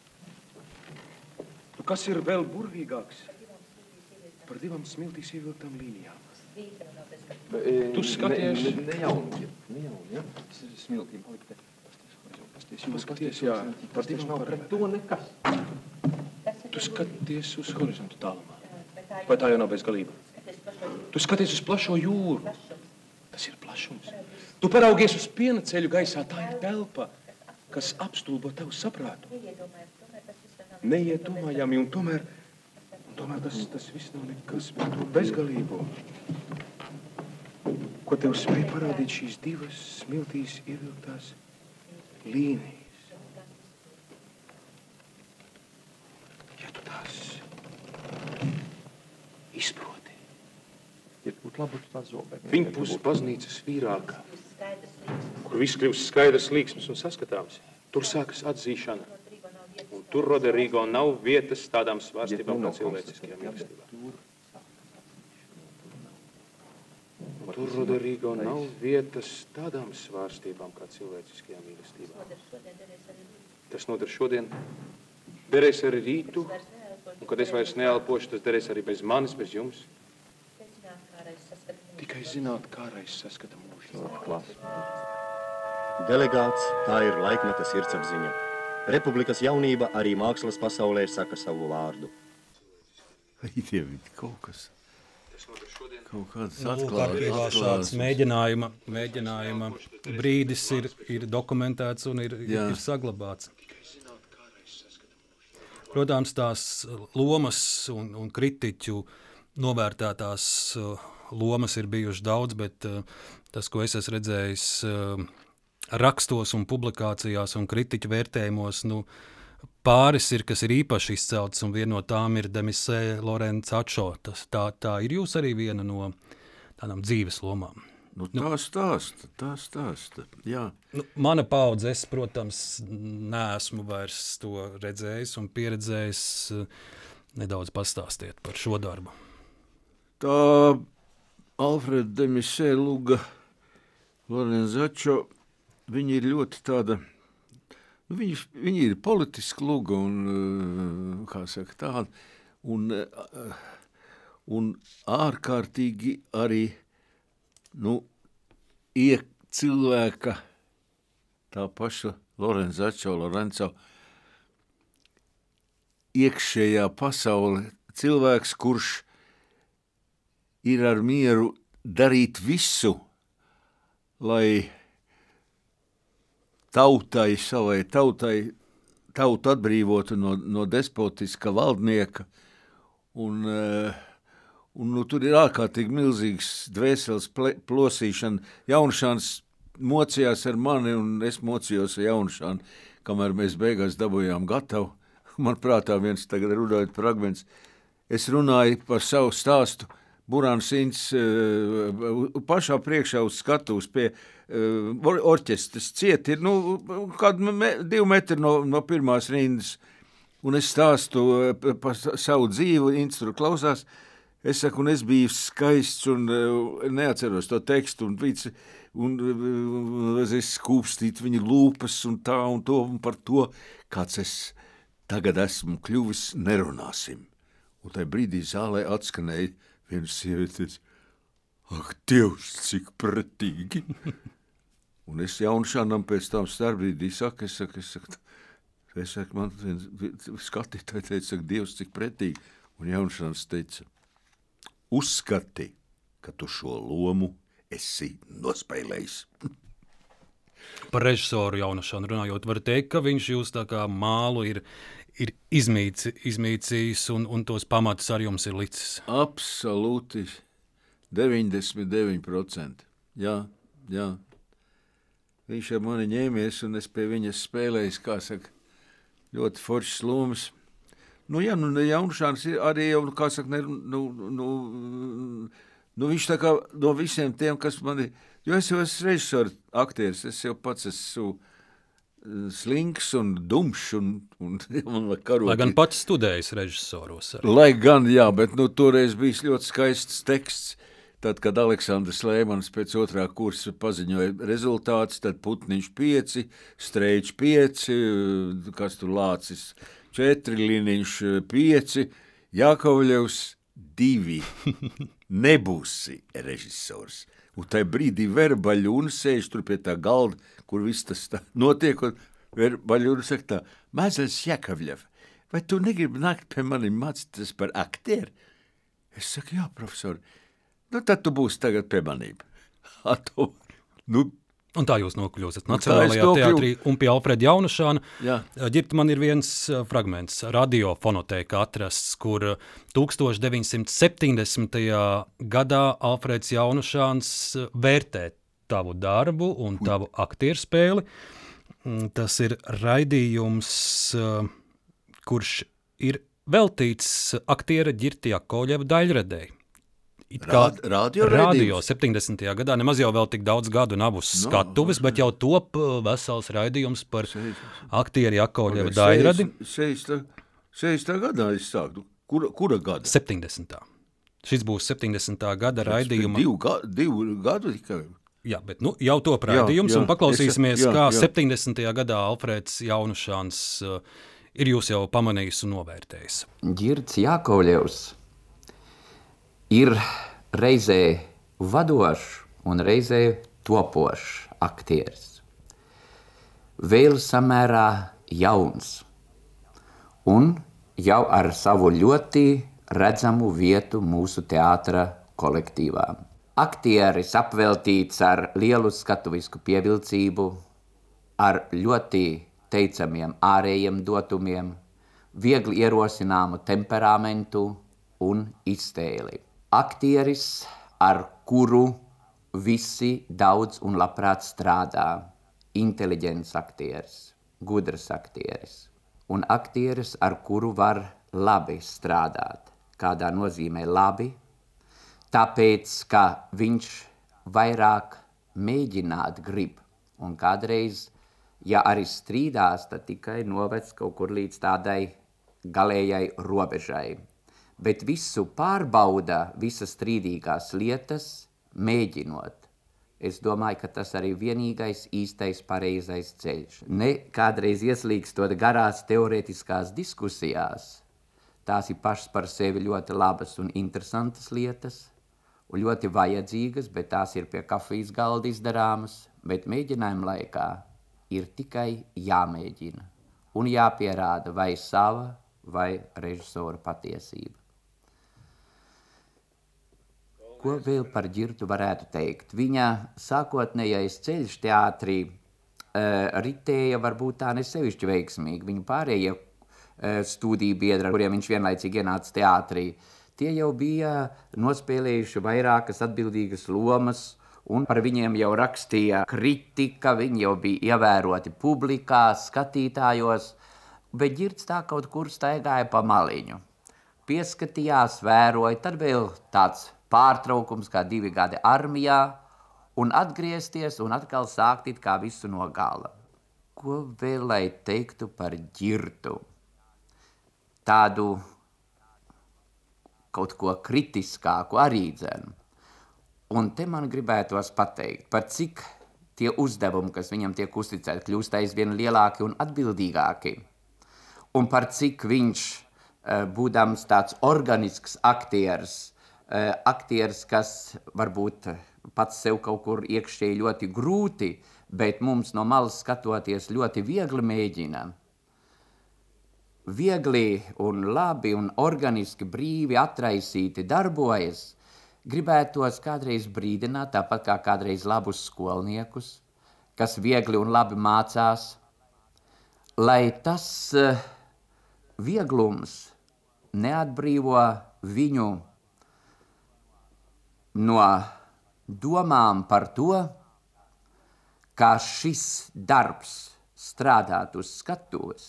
Nu, kas ir vēl burvīgāks par divām smiltīs ievilktām līnijām? Tu skaties... Ne, ne jauni, ne jauni, ja? Smiltīm palikte. Paskaties, jā, par divām nav pret to nekas. Tu skaties uz horizontu tālumā. Vai tā jau nav bezgalība? Tu skaties uz plašo jūru. Tas ir plašums. Tu paraugies uz piena ceļu gaisā. Tā ir telpa, kas apstulbo tavu saprātu. Neiedomājami, un tomēr, un tomēr tas, tas viss nav nekas, bet to bezgalību. Ko tev spēj parādīt šīs divas smiltīs ievilktās līnijas. Ja tu tās izproti. Ja būt labi tā zobēm. Viņpus baznīcas vīrākā, kur viss kļūst skaidrs, līksms un saskatāms. Tur sākas atzīšana. Un tur, Roderigo, nav vietas tādām svārstībām kā cilvēciskajā mīlestībā. Tur, Roderigo, nav vietas tādām svārstībām kā cilvēciskajā mīlestībā. Tas noder šodien, derēs arī rītu, un kad es vairs neelpošu, tas derēs arī bez manis, bez jums. Tikai zināt, kā reiz saskata mūžu. Delegāts, tā ir laikmeta sirdsapziņa. Republikas jaunība arī mākslas pasaulē saka savu vārdu. Dievi, kaut kas. Kaut kāds atklāts. Šāds mēģinājuma, mēģinājuma brīdis ir, ir dokumentēts un ir, ir saglabāts. Protams, tās lomas un, un kritiķu novērtētās lomas ir bijušas daudz, bet tas, ko es esmu redzējis rakstos un publikācijās un kritiķu vērtējumos, nu, pāris ir, kas ir īpaši izcelts, un viena no tām ir Demisē Lorenz Ačo. Tas, tā, tā ir jūs arī viena no tādām dzīves lomām. Nu, tā stāsta, tā stāsta, jā. Nu, mana paudze, es, protams, neesmu vairs to redzējis un pieredzējis. Nedaudz pastāstiet par šo darbu. Tā Alfreda Demisē Luga Lorenz Ačo, viņa ir ļoti tāda, nu, viņi, viņi ir politiski luga un, kā saka, tāda, un, un ārkārtīgi arī, nu, iek cilvēka, tā paša Lorenz Ačo, Lorenzo, iekšējā pasaule, cilvēks, kurš ir ar mieru darīt visu, lai tautai, savai tautai, tautu atbrīvotu no, no despotiska valdnieka, un, un nu, tur ir ārkārtīgi milzīgs dvēseles plosīšana. Jaunšāns mocījās ar mani, un es mocījos ar Jaunšānu, kamēr mēs beigās dabūjām gatavu. Man prātā viens tagad runājot fragments. Es runāju par savu stāstu, Burāns Ints pašā priekšā uz skatuves pie orķestras ciet ir, nu, kādu me, divu metru no, no pirmās rindas, un es stāstu par savu dzīvi, Ints tur klausās, es saku, un es biju skaists, un neatceros to tekstu, un vic, un, un es skūpstīt viņa lūpas un tā un to un par to, kāds es tagad esmu kļuvis, nerunāsim. Un tajā brīdī zālē atskanēja viens sievietes, ak, Dievs, cik pretīgi. Un es Jaunšanam pēc tam starpbrīdī saku, es saku, es saku, es saku, man skatītāji teica, saka, Dievs, cik pretīgi. Un Jaunšans teica, uzskati, ka tu šo lomu esi nospēlējis. Par režisoru Jaunašanu runājot, var teikt, ka viņš jūs tā kā mālu ir, ir izmīci, izmīcījis un, un tos pamatus ar jums ir licis. Absolūti deviņdesmit deviņi procenti. Jā, jā. Viņš ar mani ņēmies un es pie viņa spēlējis, kā saka, ļoti foršas lomas. Nu, jā, nu, Jaunšāns ir arī jau, kā saka, ne, nu, nu, nu, viņš tā kā no visiem tiem, kas mani, jo es jau esmu režisors, aktieris, es jau pats esmu slinks un dumšs un, un, un karoti. Lai gan pats studējis režisoros. Arī. Lai gan, jā, bet, nu, toreiz bijis ļoti skaists teksts, tad, kad Aleksandrs Lēmans pēc otrā kursa paziņoja rezultātus, tad Putniņš pieci, Streič pieci, kas tur Lācis četri, Liniņš pieci, Jakovļevs divi. Nebūsi režisors. Un tajā brīdī Vera Baļuna sēž tur pie tā galda, kur viss tas tā notiek, un Vera Baļuna saka tā, Mazels Jakovļev, vai tu negribi nākt pie mani mācīties par aktieru? Es saku, jā, profesori, nu tad tu būsi tagad pie manība. Ato, nu, un tā jūs nokļūstat Nacionālajā teātrī un pie Alfreda Jaunašāna. Ģirta, man ir viens fragments, radiofonotēka atrasts, kur tūkstoš deviņsimt septiņdesmitajā gadā Alfreds Jaunašāns vērtē tavu darbu un tavu aktierspēli. Tas ir raidījums, kurš ir veltīts aktiera Ģirta Jakovļeva daļradei. Rād, radio radio septiņdesmitajā gadā nemaz jau vēl tik daudz gadu nav uz no, skatuves, bet jau top vesels raidījums par aktieri Jakovļeva daļradi. sešdesmitā gadā es sāku. Kura, kura gada? septiņdesmitā. Šis būs septiņdesmitā gada raidījuma. Divu, ga, divu gadu tikai. Jā, bet nu, jau top raidījums, jā, jā, un paklausīsimies, es, jā, kā jā. septiņdesmitajā gadā Alfreds Jaunašāns uh, ir jūs jau pamanījis un novērtējis. Ģirts Jakovļevs ir reizē vadošs un reizē topošs aktieris. Vēl samērā jauns un jau ar savu ļoti redzamu vietu mūsu teātra kolektīvā. Aktieris apveltīts ar lielu skatuvisku pievilcību, ar ļoti teicamiem ārējiem dotumiem, viegli ierosināmu temperamentu un iztēli. Aktieris, ar kuru visi daudz un labprāt strādā, inteliģents aktieris, gudrs aktieris, un aktieris, ar kuru var labi strādāt. Kādā nozīmē labi? Tāpēc, ka viņš vairāk mēģināt grib, un kādreiz, ja arī strīdās, tad tikai novec kaut kur līdz tādai galējai robežai. Bet visu pārbauda, visas strīdīgās lietas, mēģinot. Es domāju, ka tas arī vienīgais īstais pareizais ceļš. Ne kādreiz ieslīgstot garās teorētiskās diskusijās, tās ir pašas par sevi ļoti labas un interesantas lietas, un ļoti vajadzīgas, bet tās ir pie kafijas galda izdarāmas, bet mēģinājuma laikā ir tikai jāmēģina un jāpierāda vai sava, vai režisora patiesība. Ko vēl par Ģirtu varētu teikt? Viņa sākotnējais ceļš teātrī uh, ritēja varbūt tā nesevišķi veiksmīgi. Viņa pārējie uh, studiju biedri, ar kuriem viņš vienlaicīgi ienāca teātrī, tie jau bija nospēlējuši vairākas atbildīgas lomas, un par viņiem jau rakstīja kritika, viņi jau bija ievēroti publikā, skatītājos, bet Ģirts tā kaut kur staigāja pa maliņu. Pieskatījās, vēroja, tad vēl tāds pārtraukums kā divi gadi armijā, un atgriezties un atkal sākt it kā visu no gala. Ko vēl lai teiktu par Ģirtu? Tādu kaut ko kritiskāku arī dzenu. Un te man gribētos pateikt, par cik tie uzdevumi, kas viņam tiek uzticēti, kļūst aizvien lielāki un atbildīgāki. Un par cik viņš, būdams tāds organisks aktieris, aktieris, kas varbūt pats sev kaut kur iekšēji ļoti grūti, bet mums no malas skatoties ļoti viegli mēģina. Viegli un labi un organiski brīvi atraisīti darbojas, gribētos kādreiz brīdināt, tāpat kā kādreiz labus skolniekus, kas viegli un labi mācās, lai tas uh, vieglums neatbrīvo viņu no domām par to, kā šis darbs strādāt uz skatuves,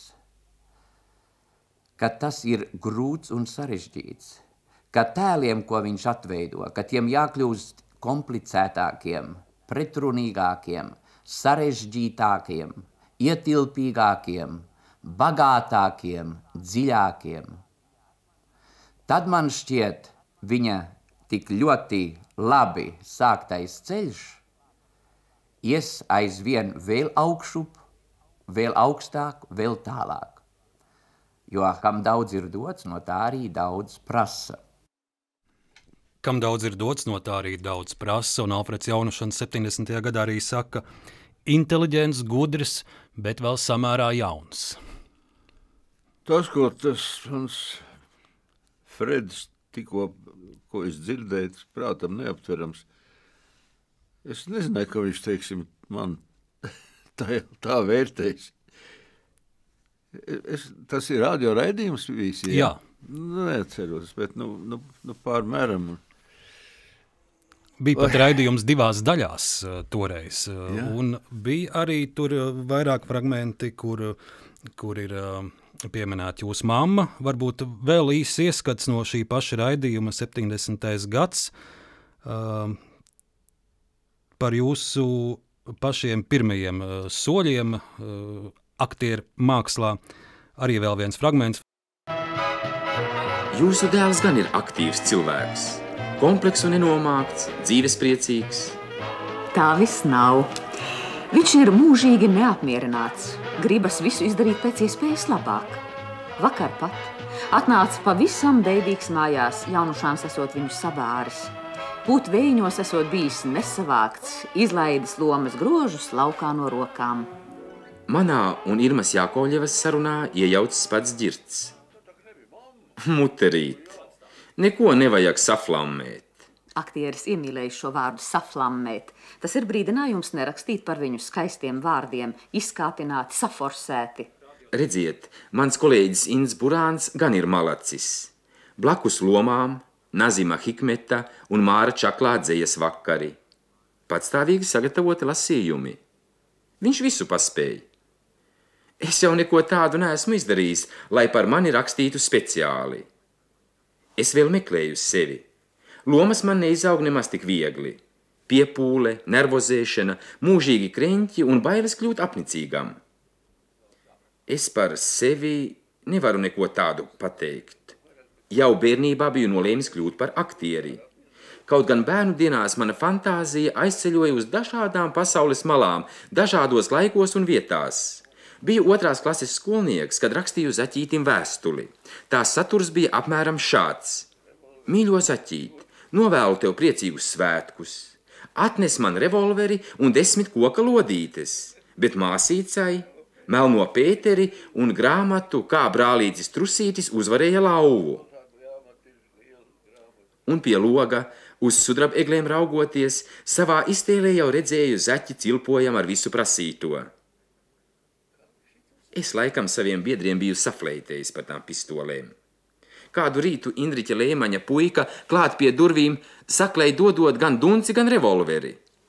ka tas ir grūts un sarežģīts, ka tēliem, ko viņš atveido, ka tiem jākļūst komplicētākiem, pretrunīgākiem, sarežģītākiem, ietilpīgākiem, bagātākiem, dziļākiem. Tad man šķiet, viņa tik ļoti labi sāktais ceļš ies aizvien vēl augšup, vēl augstāk, vēl tālāk. Jo kam daudz ir dots, no tā arī daudz prasa. Kam daudz ir dots, no tā arī daudz prasa, un Alfreds Jaunušans septiņdesmitajā gadā arī saka, inteliģents, gudrs, bet vēl samērā jauns. Tas, ko tas mans Fredis tikko, ko es dzirdēju, tas prātam neaptverams. Es nezināju, ka viņš, teiksim, man tā, tā vērtēs. Es, tas ir radio raidījums bijis, jā? Jā. Nu, neatceros, bet nu, nu, nu pārmēram. Bija pat raidījums divās daļās uh, toreiz, uh, un bija arī tur uh, vairāk fragmenti, kur, kur ir uh, pieminēta jūsu mamma. Varbūt vēl īsts ieskats no šī paša raidījuma septiņdesmitais gads uh, par jūsu pašiem pirmajiem uh, soļiem uh, aktieru mākslā. Arī vēl viens fragments. Jūsu dēls gan ir aktīvs cilvēks. Kompleks un nenomākts, dzīvespriecīgs. Tā viss nav. Viņš ir mūžīgi neapmierināts. Gribas visu izdarīt pēc iespējas labāk. Vakar pat atnāca pavisam beidīgs mājās, Jaunušāns esot viņu sabāris. Pūt vējiņos esot bijis nesavākts, izlaidis lomas grožus laukā no rokām. Manā un Irmas Jākovļevas sarunā iejaucas pats ģirts. Muterīt. Neko nevajag saflammēt. Aktieris iemīlējis šo vārdu saflammēt. Tas ir brīdinājums nerakstīt par viņu skaistiem vārdiem, izkāpināti, saforsēti. Redziet, mans kolēģis Inns Burāns gan ir malacis. Blakus lomām Nazima Hikmeta un Māra Čaklā dzejas vakari. Patstāvīgi sagatavoti lasījumi. Viņš visu paspēja. Es jau neko tādu neesmu izdarījis, lai par mani rakstītu speciāli. Es vēl meklēju sevi. Lomas man neizaug nemaz tik viegli. Piepūle, nervozēšana, mūžīgi kreņķi un bailes kļūt apnicīgam. Es par sevi nevaru neko tādu pateikt. Jau bērnībā biju nolēmis kļūt par aktieri. Kaut gan bērnu dienās mana fantāzija aizceļoja uz dažādām pasaules malām, dažādos laikos un vietās. Biju otrās klases skolnieks, kad rakstīju zaķītim vēstuli. Tās saturs bija apmēram šāds. Mīļo zaķīt, novēlu tev priecīgus svētkus. Atnes man revolveri un desmit koka lodītes, bet māsīcai melno Pēteri un grāmatu, kā brālītis Trusītis uzvarēja lauvu. Un pie loga, uz sudrabeglēm raugoties, savā iztēlē jau redzēju zaķi cilpojam ar visu prasīto. Es laikam saviem biedriem biju safleitējis par tām pistolēm. Kādu rītu Indriķa Lēmaņa puika klāt pie durvīm saklēja dodot gan dunci, gan revolveri.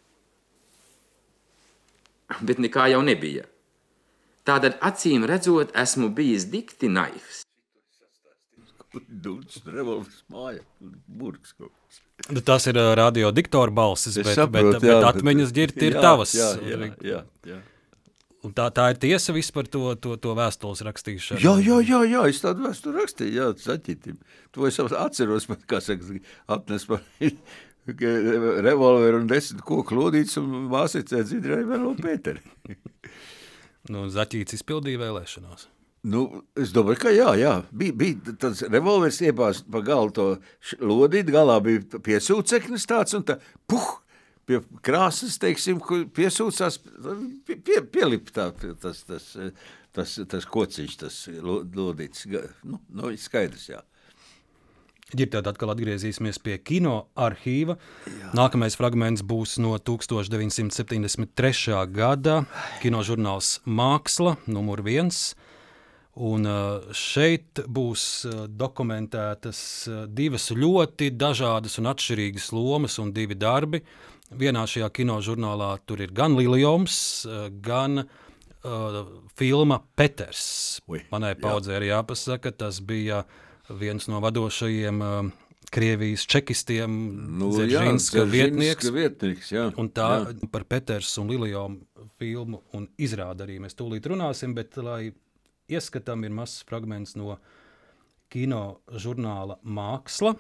Bet nekā jau nebija. Tātad acīm redzot, esmu bijis dikti naivs. Duncis, revolvers, māja, burks kaut kas. Tas ir radio diktora balsis, bet, saprotu, bet, jā, bet atmiņas ģirti ir jā, tavas. Jā, jā, jā, jā. Un tā, tā ir tiesa viss par to, to, to vēstules rakstīšanu. Jā, jā, jā, jā, es tādu vēstuli rakstīju, jā, zaķitim. To es atceros, bet, kā saka, atnes par revolveru un desmit koku lodītes un māsicē Dzidraju Venlo Pēteri. Nu, Zaķīts izpildīja vēlēšanās. Nu, es domāju, ka jā, jā. Bija, bija tāds revolvers iebāzt pa galu to lodīt, galā bija piesūceknis tāds un tā, puh, pie krāsas, teiksim, piesūcās, pie, pie, pielip tā, tas, tas, tas, tas kociņš, tas lodīts. Nu, nu, skaidrs, jā. Ģirtāt atkal atgriezīsimies pie kino arhīva. Jā. Nākamais fragments būs no tūkstoš deviņsimt septiņdesmit trešā gada kinožurnāls Māksla, numur viens. Un šeit būs dokumentētas divas ļoti dažādas un atšķirīgas lomas un divi darbi. Vienā šajā kinožurnālā tur ir gan Liljoms, gan uh, filma Peters. Ui, Manai paudzei arī jāpasaka, tas bija viens no vadošajiem uh, Krievijas čekistiem, nu, Dzeržinska vietnieks. vietnieks jā, un tā jā. Par Peters un Liljomu filmu un izrādu arī mēs tūlīt runāsim, bet lai ieskatām ir mazs fragments no kino žurnāla Māksla.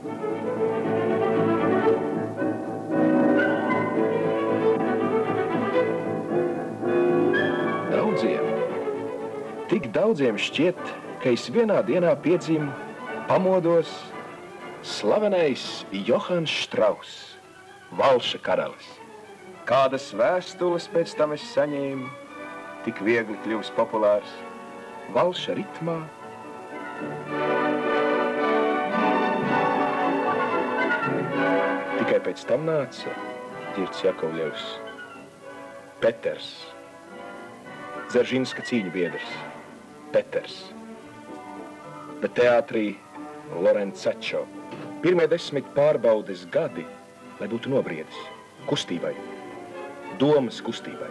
Daudziem, tik daudziem šķiet, ka es vienā dienā piedzīmu, pamodos slavenais Johans Štrauss, Valša karalis. Kādas vēstules pēc tam es saņēmu, tik viegli kļuvis populārs. Valša ritmā. Tikai pēc tam nāca Ģirts Jakovļevs, Peters, Dzeržinska cīņu biedrs, Peters, bet teātrī Lorenzačo. Pirmie desmit pārbaudes gadi, lai būtu nobriedis kustībai, domas kustībai.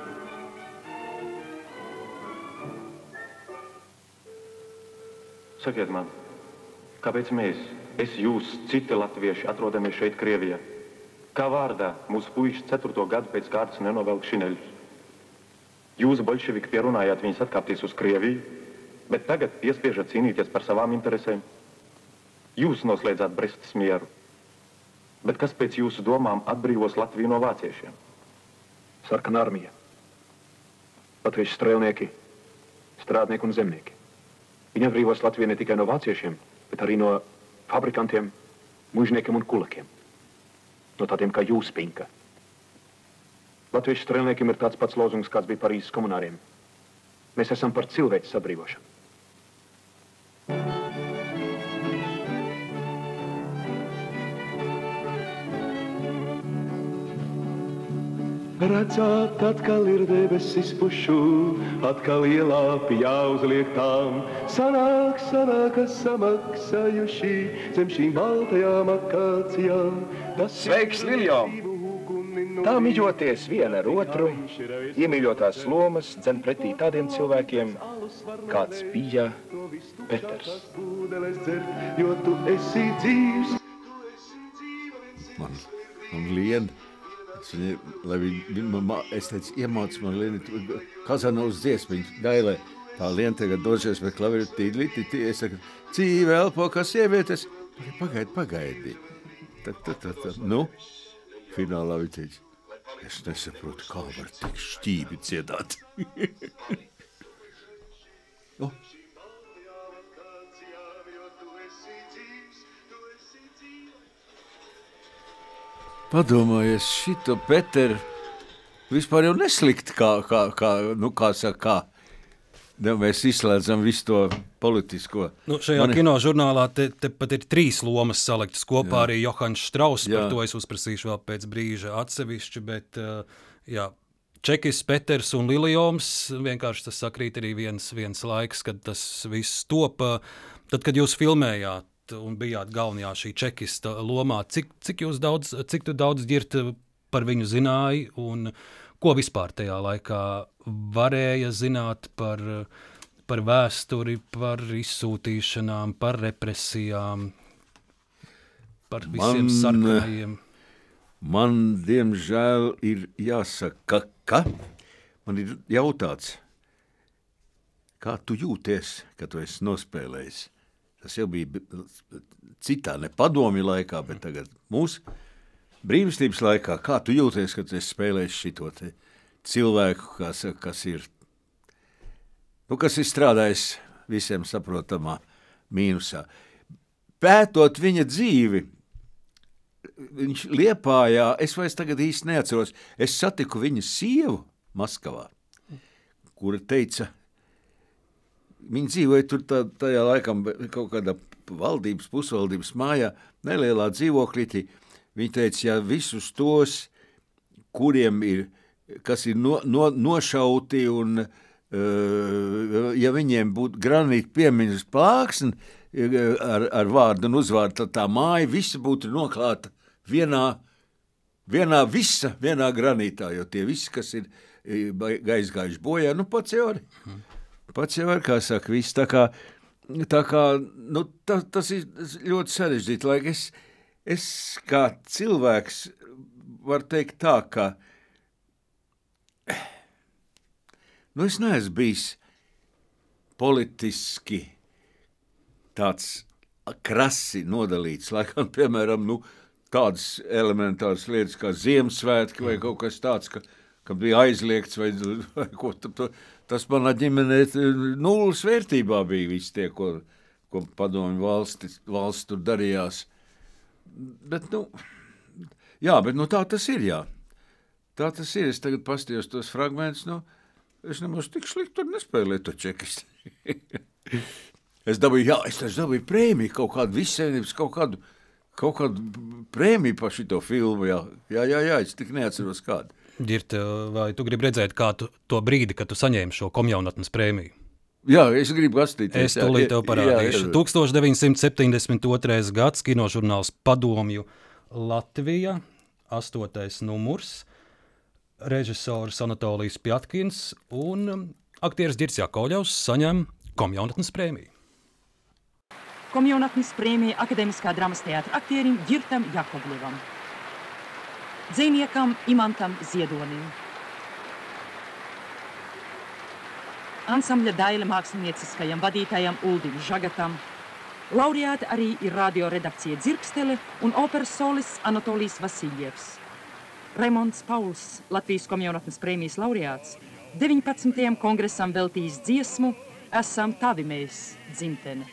Sakiet man, kāpēc mēs, es, jūs, citi latvieši, atrodamies šeit Krievijā? Kā vārdā mūsu puiši ceturto gadu pēc kārtas nenovelk šineļus? Jūs, bolševiki, pierunājāt viņus atkāpties uz Krieviju, bet tagad piespiežat cīnīties par savām interesēm. Jūs noslēdzāt Brestas mieru. Bet kas pēc jūsu domām atbrīvos Latviju no vāciešiem? Sarkanā armija. Latviešu strēlnieki, strādnieki un zemnieki. Viņi atbrīvos Latviju ne tikai no vāciešiem, bet arī no fabrikantiem, mužniekiem un kulakiem. No tādiem kā jūs, Pinka. Latviešu strēlniekiem ir tāds pats lozungs, kāds bija Parīzes komunāriem. Mēs esam par cilvēces atbrīvošanu. Redzāt, atkal ir debesis pušu, atkal ielāpi jāuzliek tām. Sanāk, sanāk, samaksājuši zem šīm baltajām akācijām. Sveiks, Liljom! Tā mīļoties viena ar otru, iemīļotās lomas dzen pretī tādiem cilvēkiem, kāds bija Peters. Jo tu esi dzīvs. Man, man lien. Es, viņa, lai viņa, viņa, es teicu, iemāc man Lienu, Kazanovs dziesmiņu gailē. Tā Liena tagad došies pēc klaviru tīdli, tīdli, es saku, dzīve elpo kā sievietes. Pagaidi, pagaidi. Tā, tā, tā, tā. Nu, finālā viņa teica, es nesaprotu, kā var tik šķīvi dziedāt. oh. Padomājies, šito Peteru vispār jau neslikt, kā, kā, kā, nu, kā saka, kā. Ne, mēs izslēdzam visu to politisko. Nu, šajā Mani... kino žurnālā te, te pat ir trīs lomas saliktas kopā, jā. Arī Johans Štrauss, par to es uzprasīšu vēl pēc brīža atsevišķi, bet jā, Čekis, Peters un Liljoms, vienkārši tas sakrīt arī viens, viens laiks, kad tas viss top, tad, kad jūs filmējāt un bijāt galvenajā šī čekista lomā, cik, cik jūs daudz, cik tu daudz Ģirt par viņu zināji un ko vispār tajā laikā varēja zināt par, par vēsturi, par izsūtīšanām, par represijām, par visiem man, sarkanajiem? Man, diemžēl, ir jāsaka, ka man ir jautāts, kā tu jūties, kad tu esi nospēlējis? Tas jau bija citā, ne padomju laikā, bet tagad mūsu brīvstības laikā, kā tu jūties, kad es spēlēju šito te cilvēku, kas, kas ir, nu, kas ir strādājis visiem saprotamā mīnusā. Pētot viņa dzīvi, viņš Liepājā, es vairs tagad īsti neatceros, es satiku viņa sievu Maskavā, kura teica, viņa dzīvoja tur tā, tajā laikam kaut kādā valdības, pusvaldības mājā, nelielā dzīvoklītī. Viņa teica, ja visus tos, kuriem ir, kas ir no, no, nošauti un uh, ja viņiem būtu granīta piemiņas plāksne ar, ar vārdu un uzvārdu, tad tā māja visa būtu noklāta vienā, vienā visa, vienā granītā, jo tie visi, kas ir aizgājuši bojā, nu pats jau arī. Pats jau arī, kā saka, viss. Tā kā, tā kā nu, ta, tas ir ļoti sarežģīti, lai es, es kā cilvēks varu teikt tā, ka nu, es neesmu bijis politiski tāds krasi nodalīts, laikam, piemēram, nu, tādas elementāras lietas kā Ziemassvētki vai kaut kas tāds, ka, ka bija aizliegts vai, vai ko, to, tas manā ģimenē nulles vērtībā bija viss tie, ko, ko padomju valsts, valsts tur darījās. Bet, nu, jā, bet nu, tā tas ir, jā. Tā tas ir, es tagad pastījos tos fragmentus, nu, es nemaz tik slikti tur nespēlēju to čekistu. Es dabūju, jā, es dabūju prēmiju, kaut kādu vissavienības, kaut kādu, kaut kādu prēmiju par šito filmu, jā. Jā, jā, jā, es tik neatceros kādu. Ģirte, vai tu gribi redzēt kā tu, to brīdi, kad tu saņēmi šo komjaunatnes prēmiju? Jā, es gribu gastīties. Es tūlīt tev parādīšu. tuksstoš deviņsimt septiņdesmit otrais gads, kinožurnāls Padomju Latvija, astotais numurs, režisors Anatolijs Pjatkins un aktieris Ģirts Jakovļevs saņem komjaunatnes prēmiju. Komjaunatnes prēmija Akademiskā drāmas teātra aktierim Ģirtam Jakovļevam. Dzejniekam Imantam Ziedonim. Ansambļa daļa mākslinieckajam vadītājam Uldim Žagatam. Laureāti arī ir radioredakcija Dzirkstele un operas solis Anatolijs Vasiljevs. Raimonds Pauls, Latvijas komjaunatnes prēmijas laureāts, deviņpadsmitajam kongresam veltījis dziesmu Esam tavi mēs, dzimtene.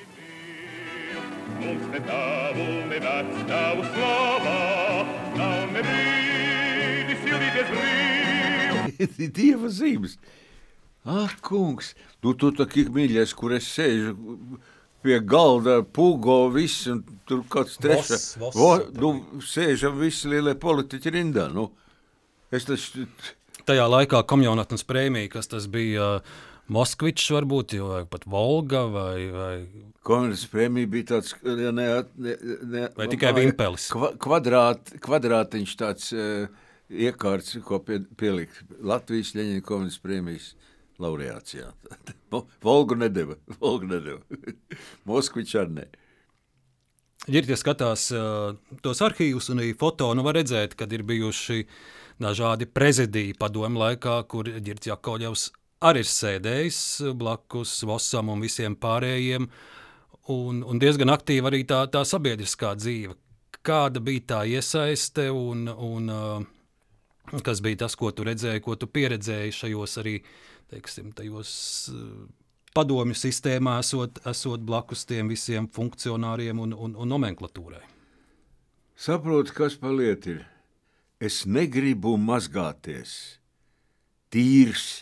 Mums ne tavu, ne vec, tavu slava, nav ne brīdis, jūtīties brīv. Dieva zīmes. Ah, kungs, tu tu tā kik mīļais, kur es sēžu pie galda, pugo, viss, un tur kāds trešā. Vos, vos. Vo, nu, sēžam visi lielie politiķi rindā, nu. Es taču... Tajā laikā komjaunatnes prēmija, kas tas bija... Moskvičs varbūt, vai pat Volga, vai... vai... Komjaunatnes prēmija bija tāds... Ne, ne, ne, vai tikai Vimpelis? Kvadrāt, kvadrātiņš tāds uh, iekārts, ko pie, pielikt. Latvijas Ļeņina komjaunatnes prēmijas laureāts, jā. Volgu nedeva, Volgu nedeva. Moskvičs ar ne. Ģirti, ja skatās uh, tos arhīvus un foto, nu var redzēt, kad ir bijuši dažādi prezidiji padomu laikā, kur Ģirts Jakovļevs arī ir sēdējis blakus Vosam un visiem pārējiem, un, un diezgan aktīva arī tā, tā sabiedriskā dzīve. Kāda bija tā iesaiste, un, un uh, kas bija tas, ko tu redzēji, ko tu pieredzēji šajos arī, teiksim, tajos uh, padomju sistēmā, esot, esot blakus tiem visiem funkcionāriem un, un, un nomenklatūrai? Saprotu, kas pa lieta ir. Es negribu mazgāties. Tīrs.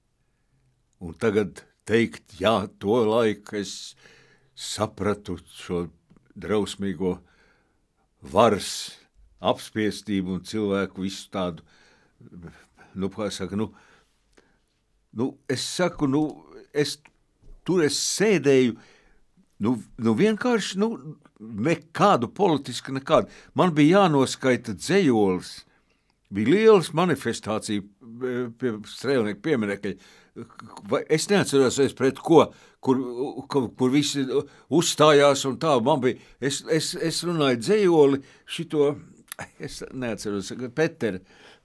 Un tagad teikt, jā, to laiku es sapratu šo drausmīgo varas apspiestību un cilvēku visu tādu, nu, kā saka, nu, nu, es saku, nu, es tur es sēdēju, nu, nu vienkārši, nu, nekādu politisku, nekādu. Man bija jānoskaita dzejolis, bija lielas manifestācija pie Strēlnieku pieminekļa. Es neatceros es pret ko, kur, kur, kur visi uzstājās un tā, man bija, es, es, es runāju dzejoli šito, es neatceros, Peter,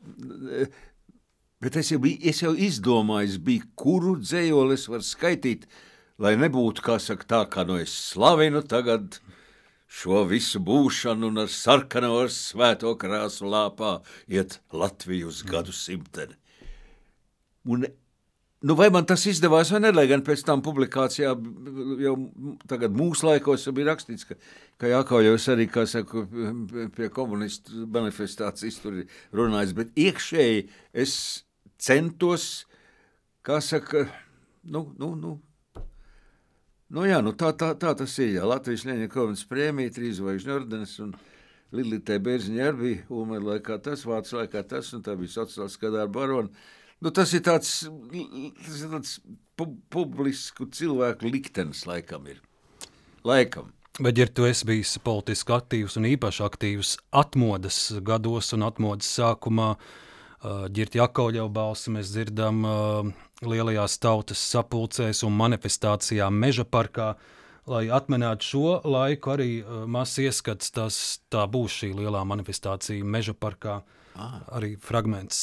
bet es jau, biju, es jau izdomājis biju, kuru dzejoli es varu skaitīt, lai nebūtu, kā saka, tā, kā no es slavinu tagad šo visu būšanu un ar sarkano ar svēto krāsu lāpā iet Latviju uz gadu simteni. Un, nu vai man tas izdevās vai ne, lai gan pēc tam publikācijā jau tagad mūsu laikos bija rakstīts, ka, ka Jākauļevs arī, kā saka, pie komunistu manifestācijas tur runājis, bet iekšēji es centos, kā saka, nu, nu, nu, nu jā, nu tā, tā, tā tas ir, jā, Latvijas Ļeņina Kovens prēmija, trīs zvaigžņu ordenis un Lilitei Bērziņai arī bija Ulmera laikā tas, Vācu laikā tas, un tā bija sociāliskā darba barona. Nu, tas ir tāds, tas ir tāds pu publisku cilvēku liktenis laikam ir. Laikam. Bet, ja tu esi bijis politiski aktīvs un īpaši aktīvs atmodas gados un atmodas sākumā, Ģirta Jakauļeva balsi mēs dzirdam lielajās tautas sapulcēs un manifestācijā Meža parkā. Lai atmenētu šo laiku, arī mazs ieskats, tas tā būs šī lielā manifestācija Meža parkā, ah. arī fragments.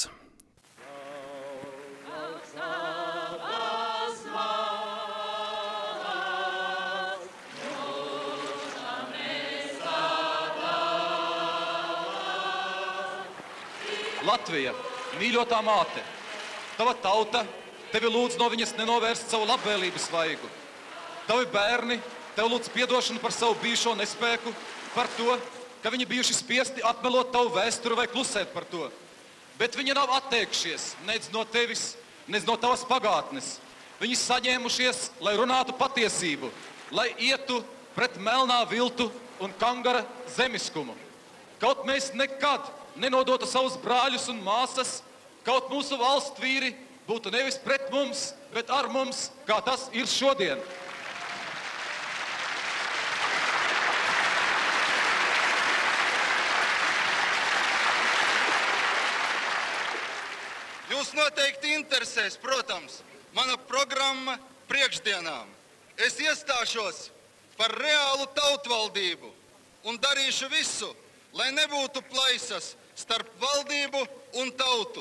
Latvija, mīļotā māte, tava tauta tevi lūdz no viņas nenovērst savu labvēlības vaigu. Tavi bērni tev lūdz piedošanu par savu bijušo nespēku, par to, ka viņi bijuši spiesti atmelot tavu vēsturi vai klusēt par to. Bet viņi nav atteikšies nec no tevis, nec no tavas pagātnes. Viņi saņēmušies, lai runātu patiesību, lai ietu pret melnā viltu un kangara zemiskumu. Kaut mēs nekad nenodotu savus brāļus un māsas, kaut mūsu valsts vīri būtu nevis pret mums, bet ar mums, kā tas ir šodien. Jūs noteikti interesēs, protams, mana programma priekšdienām. Es iestāšos par reālu tautvaldību un darīšu visu, lai nebūtu plaisas starp valdību un tautu.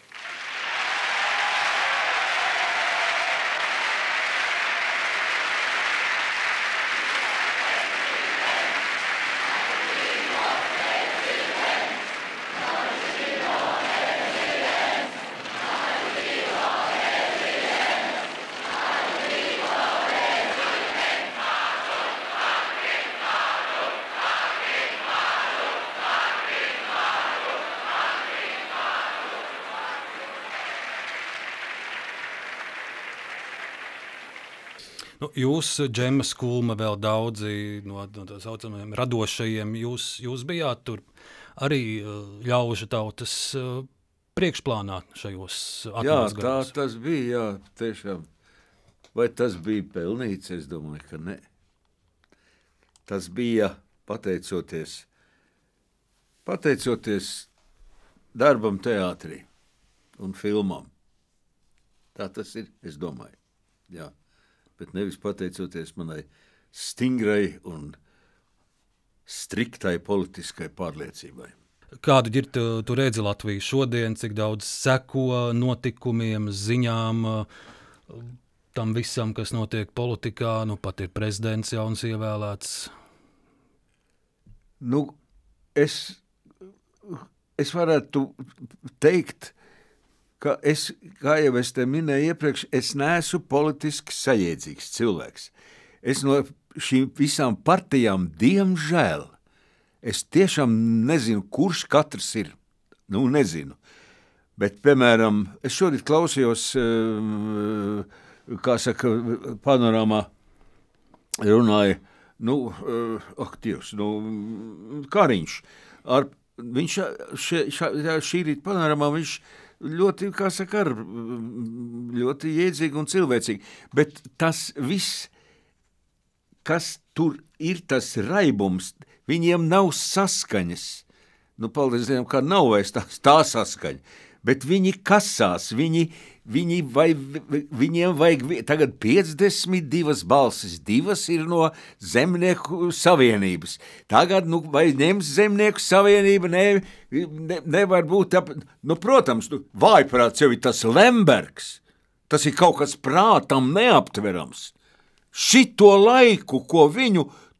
Nu, jūs, Džemma Skulma, vēl daudzi no, no tā saucamajiem radošajiem, jūs, jūs bijāt tur arī ļaužu tautas priekšplānā šajos atmodas gados. Jā, tā tas bija, jā, tiešām. Vai tas bija pelnīts? Es domāju, ka ne. Tas bija pateicoties, pateicoties darbam teātrī un filmām. Tā tas ir, es domāju, jā. Bet nevis pateicoties manai stingrai un striktai politiskai pārliecībai. Kādu ir tu, tu redzi Latviju šodien, cik daudz seko notikumiem, ziņām, tam visam, kas notiek politikā, nu pat ir prezidents jauns ievēlēts? Nu, es, es varētu teikt, ka es, kā jau es te minēju iepriekš, es neesmu politiski sajēdzīgs cilvēks. Es no šīm visām partijām, diemžēl, es tiešām nezinu, kurš katrs ir. Nu, nezinu. Bet, piemēram, es šodien klausījos, kā saka, panorāmā runāja, nu, ak, Dievs, nu, Kariņš. Ar, viņš še, še, šī rīt panorāmā, viņš ļoti, kā saka, ar, ļoti jēdzīgi un cilvēcīgi. Bet tas viss, kas tur ir tas raibums, viņiem nav saskaņas. Nu, paldies Dievam, kā nav vairs tā, tā saskaņa. Bet viņi kasās, viņi, viņi vai, viņiem vajag tagad piecdesmit divas balsis, divas ir no Zemnieku savienības. Tagad, nu, vai ņems Zemnieku savienība, ne, ne, nevar būt, ap, nu, protams, nu, vājprāts jau ir tas Lembergs, tas ir kaut kas prātam neaptverams. Šito laiku, ko viņu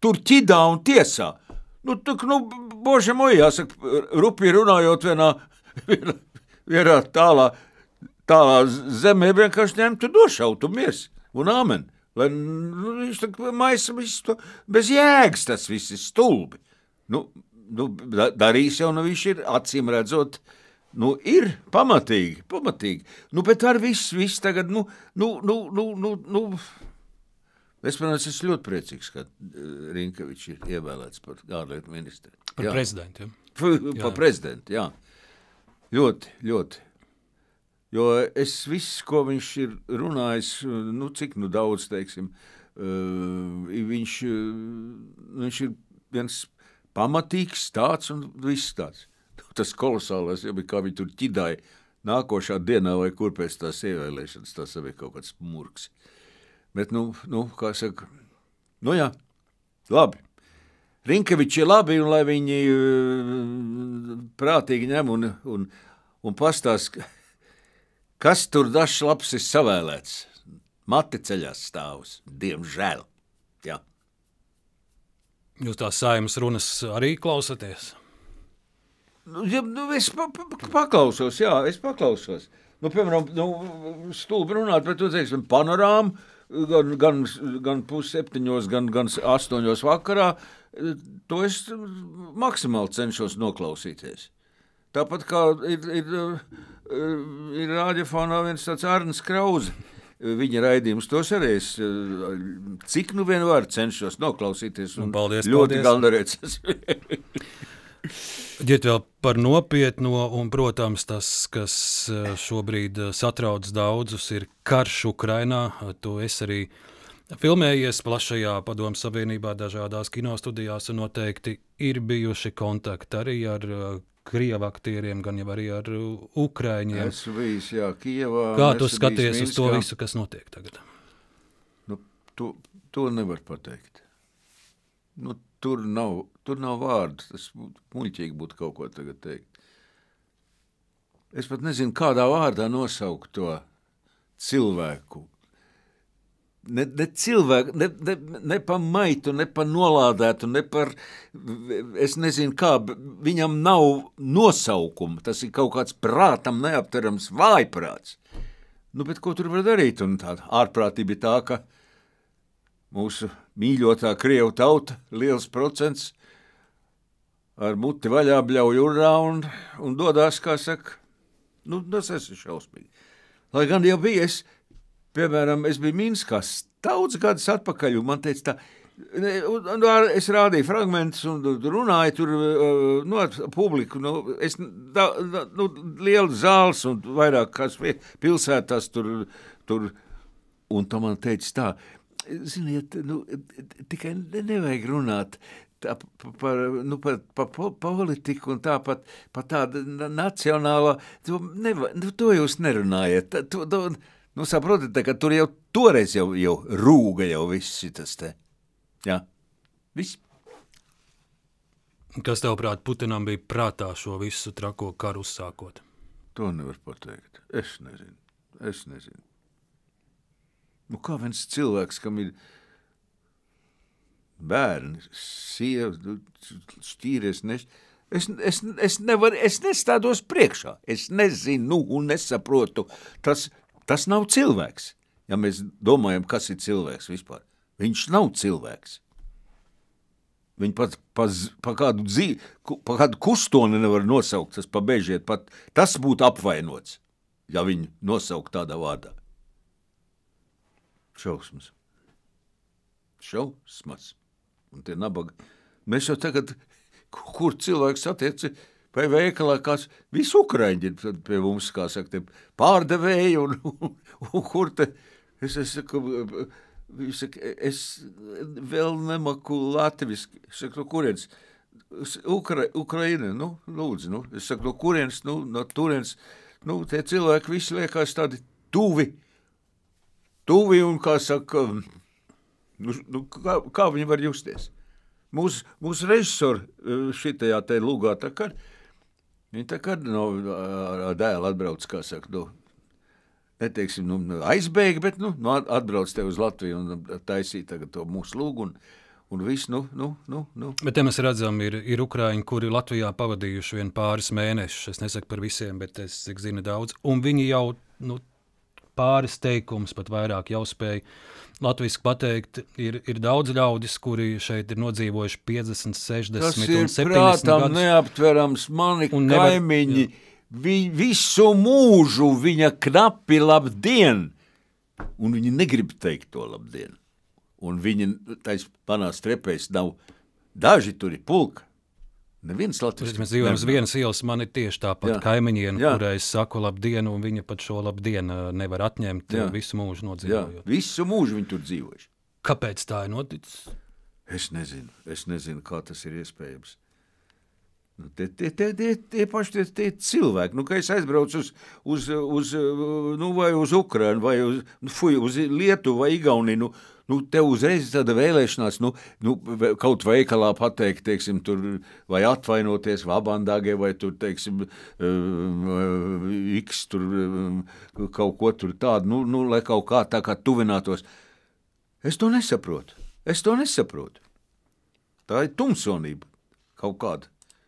tur ķidā un tiesā. Nu, tu, nu, bože moj, jāsaka, rupi runājot vienā, vienā, vienā tālā, tālā zemē vienkārši ņemtu došautu miers un āmen. Lai nu, viņš tā maisa visu to bez jēgas, tas viss ir stulbi. Nu, nu darīs jau, nu viņš ir acīm redzot, nu ir pamatīgi, pamatīgi. Nu, bet ar visu, visu tagad, nu, nu, nu, nu, nu, nu. Es, protams, esmu ļoti priecīgs, ka Rinkevičs ir ievēlēts par ārlietu ministru. Par jā. prezidentu, jā. Par, par prezidentu, jā. Ļoti, ļoti. Jo es viss, ko viņš ir runājis, nu cik nu daudz, teiksim, uh, viņš, viņš ir viens pamatīgs tāds un viss tāds. Tas kolosālais, jau bija kā viņi tur ķidāja nākošā dienā vai kur pēc tās ievēlēšanas, tas jau bija kaut kāds murks. Bet, nu, nu, kā saka, nu jā, labi. Rinkeviči ir labi, un lai viņi uh, prātīgi ņem un, un, un pastāst, kas tur dažs labs ir savēlēts? Mati ceļās stāvus, diemžēl. Jā. Jūs tās Saeimas runas arī klausaties? Nu, ja, nu es pa, pa, paklausos, jā, es paklausos. Nu, piemēram, nu, stulbi runāt, bet tu teiksim, panorāmu, gan, gan, gan pusseptiņos, gan, gan astoņos vakarā, to es maksimāli cenšos noklausīties. Tāpat kā ir, ir, ir rādiofonā viens tāds Arnis Krauze, viņa raidījums, tos arī es, cik nu vien var cenšos noklausīties un paldies, ļoti paldies. gandarēts. Ģiet vēl par nopietno, un, protams, tas, kas šobrīd satrauc daudzus, ir karš Ukrainā. To es arī filmējies plašajā Padomu Savienībā, dažādās kinostudijās, un noteikti ir bijuši kontakti arī ar Krievu aktieriem, gan jau arī ar Ukraiņiem. Es bijis, jā, Kievā. Kā tu skaties uz to visu, kas notiek tagad? Nu, to, to nevar pateikt. Nu, tur nav, tur nav vārdu, tas muļķīgi būtu kaut ko tagad teikt. Es pat nezinu, kādā vārdā nosaukt to cilvēku. Ne, ne cilvēku, ne, ne, ne pa maitu, ne pa nolādētu, ne par, es nezinu kā, viņam nav nosaukuma, tas ir kaut kāds prātam neapterams vājprāts. Nu, bet ko tur var darīt? Un tā ārprātība ir tā, ka mūsu mīļotā Krievu tauta, liels procents, ar muti vaļā bļauj urā un, un dodās, kā saka, nu, tas esi šausmīgi. Lai gan jau bija es, piemēram, es biju Minskā daudz gadus atpakaļ, un man teica tā, es rādīju fragmentus un runāju tur, nu, ar publiku, nu, es, da, da, nu, liela zāles un vairāk kāds pilsētās tur, tur, un to man teica tā, ziniet, nu, tikai nevajag runāt tā, par, nu, par, par politiku un tā pat par tādu nacionālo, to, neva, nu, to jūs nerunājat, to, to, nu, saprotat, ka tur jau toreiz jau, jau rūga jau viss tas te. Jā, viss. Kas tavprāt Putinam bija prātā šo visu trako karu uzsākot? To nevar pateikt. Es nezinu. Es nezinu. Nu, kā viens cilvēks, kam ir bērni, sieva, šķīries, neš... Es, es, es nevaru, es nestādos priekšā. Es nezinu un nesaprotu. Tas... Tas nav cilvēks, ja mēs domājam, kas ir cilvēks vispār. Viņš nav cilvēks. Viņi pat pa, pa, kādu, dzīvi, pa kādu kustoni nevar nosaukt, tas pa bežiet, pat tas būtu apvainots, ja viņu nosaukt tādā vārdā. Šausmas. Šausmas. Un tie nabagi. Mēs jau tagad, kur cilvēks satiec, vai veikalā kāds, visi Ukraiņi ir pie mums, kā saka, pārdevēji un, un, un kur te, es, es saku, es vēl nemaku latviski, es saku, no kurienes, Ukra, Ukraina, nu, lūdzu, nu, es saku, no kurienes, nu, no turienes, nu, tie cilvēki visi liekas tādi tuvi, tuvi un, kā saka, nu, nu kā, kā viņi var justies. Mūsu, mūsu režisori šitajā te lūgā tā kā, viņi tā kā no dēla atbrauc, kā saka, nu, neteiksim, nu, aizbēga, bet, nu, atbrauc te uz Latviju un taisīja tagad to mūsu lūgu un, un viss, nu, nu, nu, nu. Bet te mēs redzam, ir, ir Ukraiņi, kuri Latvijā pavadījuši vien pāris mēnešus, es nesaku par visiem, bet es cik zinu daudz, un viņi jau, nu, pāris teikums, pat vairāk jau spēja latviski pateikt, ir, ir daudz ļaudis, kuri šeit ir nodzīvojuši piecdesmit, sešdesmit un septiņdesmit gadus. Tas ir prātām neaptverams, mani nevar, kaimiņi, vi, visu mūžu viņa knapi labdien, un viņi negrib teikt to labdien. Un viņi tais panās trepēs nav, daži tur ir pulka. Neviens Latvijas. Mēs dzīvojam uz vienas ielas, man ir tieši tāpat kaimiņiena, kurai es saku labdienu, un viņa pat šo labdienu nevar atņemt jā. Visu mūžu nodzīvojot. Jā, visu mūžu viņi tur dzīvojuši. Kāpēc tā ir noticis? Es nezinu, es nezinu, kā tas ir iespējams. Nu, tie, tie, tie, tie, tie paši tie, tie cilvēki, nu, ka es aizbraucu uz, uz, uz, nu, vai uz Ukrainu, vai uz, nu, fuj, uz Lietuvu vai Igauniju, nu, nu, tev uzreiz tāda vēlēšanās, nu, nu, kaut veikalā pateikt, teiksim, tur, vai atvainoties vabandāgie, vai tur, teiksim, uh, X, tur, uh, kaut ko tur tādu, nu, nu, lai kaut kā tā kā tuvinātos. Es to nesaprotu, es to nesaprotu. Tā ir tumsonība kaut kāda.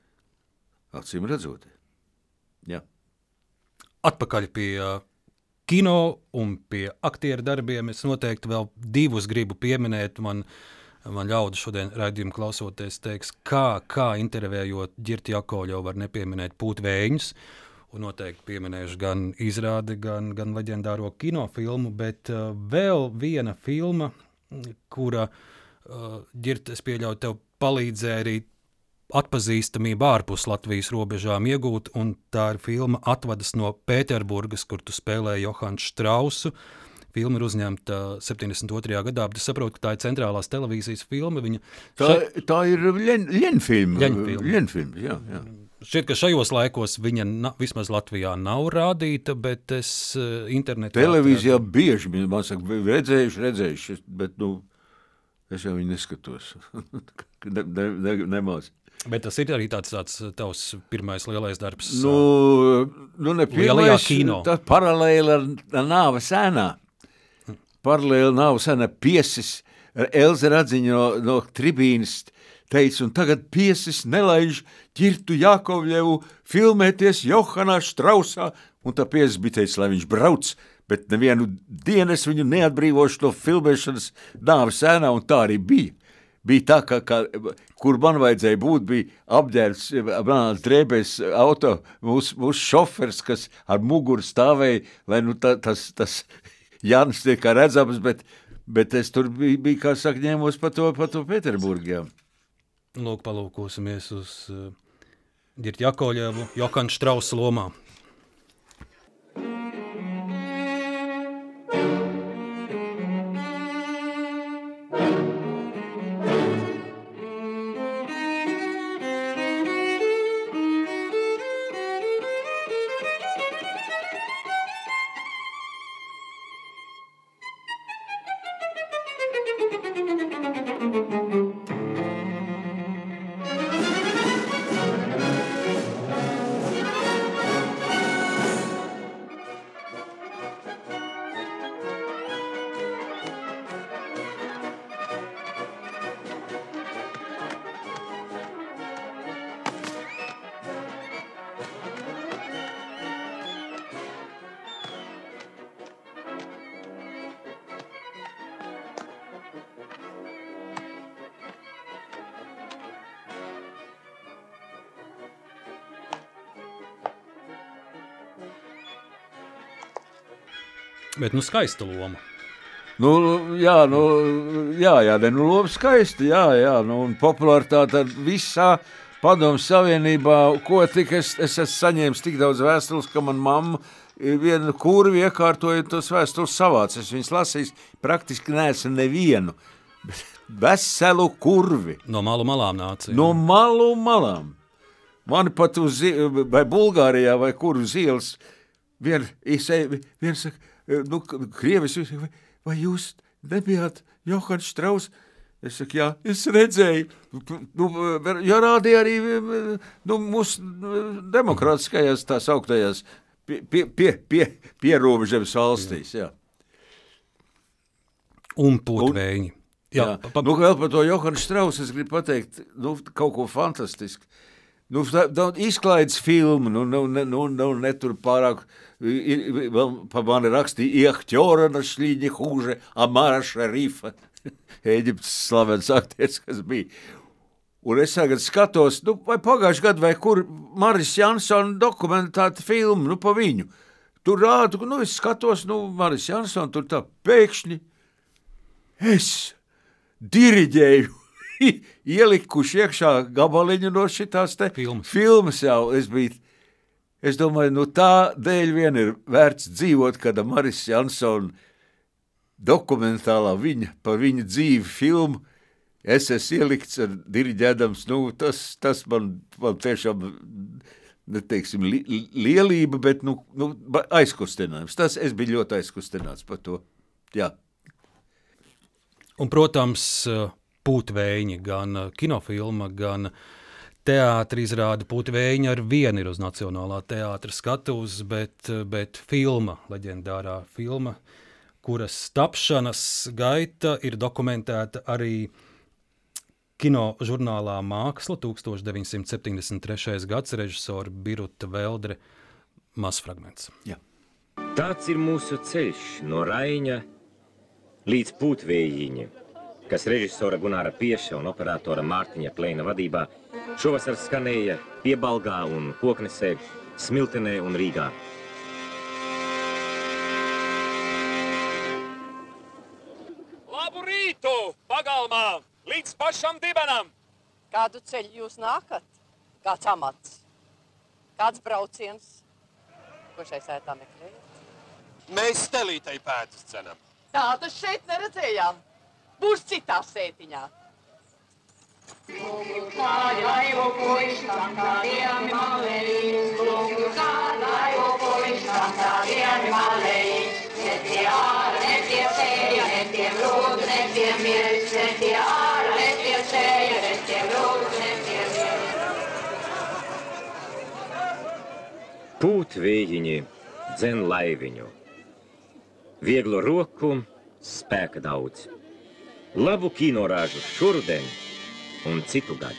Acīm redzot. Jā. Atpakaļ pie uh, kino un pie aktieru darbiem. Es noteikti vēl divus gribu pieminēt. Man, man ļaudu šodien raidījumu klausoties teiks, kā, kā intervējot Ģirti Jakovļevu var nepieminēt Pūtvēņus. Un noteikti pieminējuši gan izrādi, gan, gan leģendāro kinofilmu, bet uh, vēl viena filma, kura uh, Ģirti, es pieļauju, tev palīdzēja arī atpazīstamību ārpus Latvijas robežām iegūt, un tā ir filma Atvadas no Pēterburgas, kur tu spēlēji Johanu Štrausu. Filma ir uzņemta septiņdesmit otrajā gadā, bet es saprotu, ka tā ir centrālās televīzijas filma. Viņa tā, ša... tā ir Ļenfilma. Ļenfilma. Ļenfilma, jā, jā. Šķiet, ka šajos laikos viņa na, vismaz Latvijā nav rādīta, bet es uh, internetā... Televīzijā atradu. Bieži, man saka, redzējuši, redzējuši, bet, nu, es jau viņu neskatos. ne, ne, ne, nemaz. Bet tas ir arī tāds, tāds tavs pirmais lielais darbs. Nu, nu ne pirmais, tā paralēli ar, ar Nāva sēnā. Paralēli Nāva sēnā piesis, Elze Radziņa no, no tribīnes teica, un tagad piesis nelaiž Ģirtu Jakovļevu filmēties Johanā Štrausā, un tā piesis bija teica, lai viņš brauc, bet nevienu dienu es viņu neatbrīvošu no filmēšanas Nāva sēnā, un tā arī bija. Bija tā, ka, ka, kur man vajadzēja būt, bija apģērbs, manās drēbēs auto, mūsu mūs šofers, kas ar muguru stāvēja, lai nu tā, tas, tas Jānis tiek kā redzams, bet, bet es tur biju, bija, kā saka, ņēmos pa to, pa to Pēterburgu, jā. Lūk, palūkosimies uz uh, Ģirti Jakovļevu, Johana Štrausa lomā. Bet nu skaista loma. Nu, jā, nu, jā, jā, nu, loma skaista, jā, jā, nu, un popularitāte visā Padomju Savienībā, ko tik es, es esmu saņēmis tik daudz vēstules, ka man mamma vienu kurvi iekārtoja tos vēstules savāc. Es viņas lasījis, praktiski neesmu nevienu, veselu kurvi. No malu malām nāca. No malu malām. Mani pat uz, vai Bulgārijā, vai kur uz ielas, vien, vien saka, nu, Krievis, vai, vai jūs nebijāt Johans Štraus? Es saku, jā, es redzēju, nu, jā, rādīja arī nu, mūsu demokrātiskajās tās augtajās pie, pie, pie, pie, pierobežas valstīs, jā. Un Pūtvēņi. Jā, jā. Pa, nu, vēl par to Johanu Strausu es gribu pateikt, nu, kaut ko fantastisku. Nu, tā izklaides filma, nu, nu, nu, nu, ne tur pārāk, vēl pa mani rakstīja Iehķora našļīņi hūže Amara Šarifa, Ēģiptes slavens aktieris, kas bija. Un es tagad skatos, nu, vai pagājuši gadu, vai kur Maris Jansona dokumentāta filma, nu, pa viņu. Tur rādu, nu, es skatos, nu, Maris Jansona, tur tā pēkšņi. Es diriģēju, ielikuši iekšā gabaliņu no šitās te filmas, filmas jau. Es biju, es domāju, nu tā dēļ vien ir vērts dzīvot, kad Maris Jansona dokumentālā viņa, par viņa dzīvi filmu, es esmu ielikts ar diriģēdams, nu tas, tas man, man tiešām, neteiksim, li, lielība, bet nu, nu, aizkustinājums. Tas es biju ļoti aizkustināts par to, jā. Un, protams, Pūtvējiņi, gan kinofilma, gan teātra izrāde. Pūtvējiņi ar vienu ir uz Nacionālā teātra skatuves, bet, bet filma, leģendārā filma, kuras tapšanas gaita ir dokumentēta arī kino žurnālā Māksla, tūkstoš deviņsimt septiņdesmit trešais gads, režisora Biruta Veldre, mazfragments. Jā. Tāds ir mūsu ceļš no Raiņa līdz Pūtvējiņi, kas režisora Gunāra Pieša un operatora Mārtiņa Pleina vadībā šovasar skanēja Piebalgā un Koknesē, Smiltenē un Rīgā. Labu rītu, pagalmā, līdz pašam dibenam! Kādu ceļu jūs nākat? Kāds amats? Kāds brauciens? Ko šai sētā meklējat? Mēs stelītei pēdas cenam. Tādas šeit neredzējām. Būs citā sētiņā. Pūtvējiņi dzen laiviņu. Vieglo roku, spēka daudz. Labu kinorāžu šurden un citu gadu.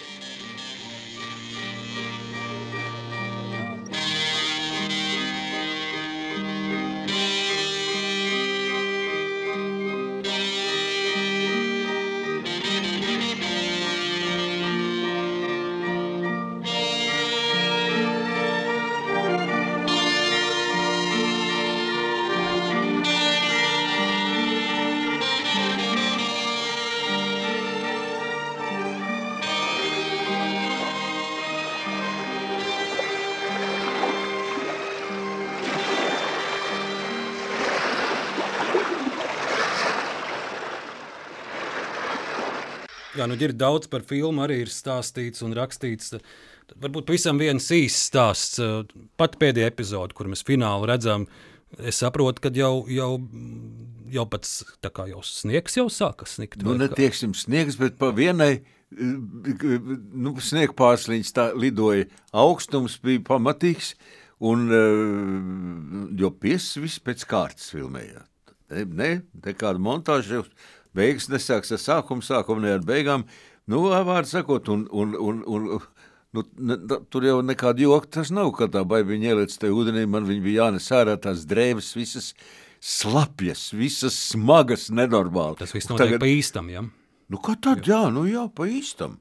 Jā, nu ir daudz par filmu, arī ir stāstīts un rakstīts. Tad varbūt pavisam viens īsts stāsts. Pat pēdējā epizode, kur mēs finālu redzam, es saprotu, ka jau, jau, jau pats tā kā jau sniegs jau sāka snikt. Nu, netieksim sniegs, bet pa vienai nu, sniegpārsliņš tā lidoja augstums, bija pamatīgs, un jo piesis viss pēc kārtas filmējā. Ne, ne, te kāda montāža jau beigas nesāks ar sākumu, sākumu ne ar beigām. Nu, vārdu sakot, un, un, un, un nu, ne, tur jau nekāda joka tas nav, kad tā baibiņa ieliec te ūdenī, man viņa bija jānes ārā tās drēbes, visas slapjas, visas smagas, nenormāli. Tas viss notiek Tagad, pa īstam, ja? Nu, kā tad, jā, nu jā, pa īstam.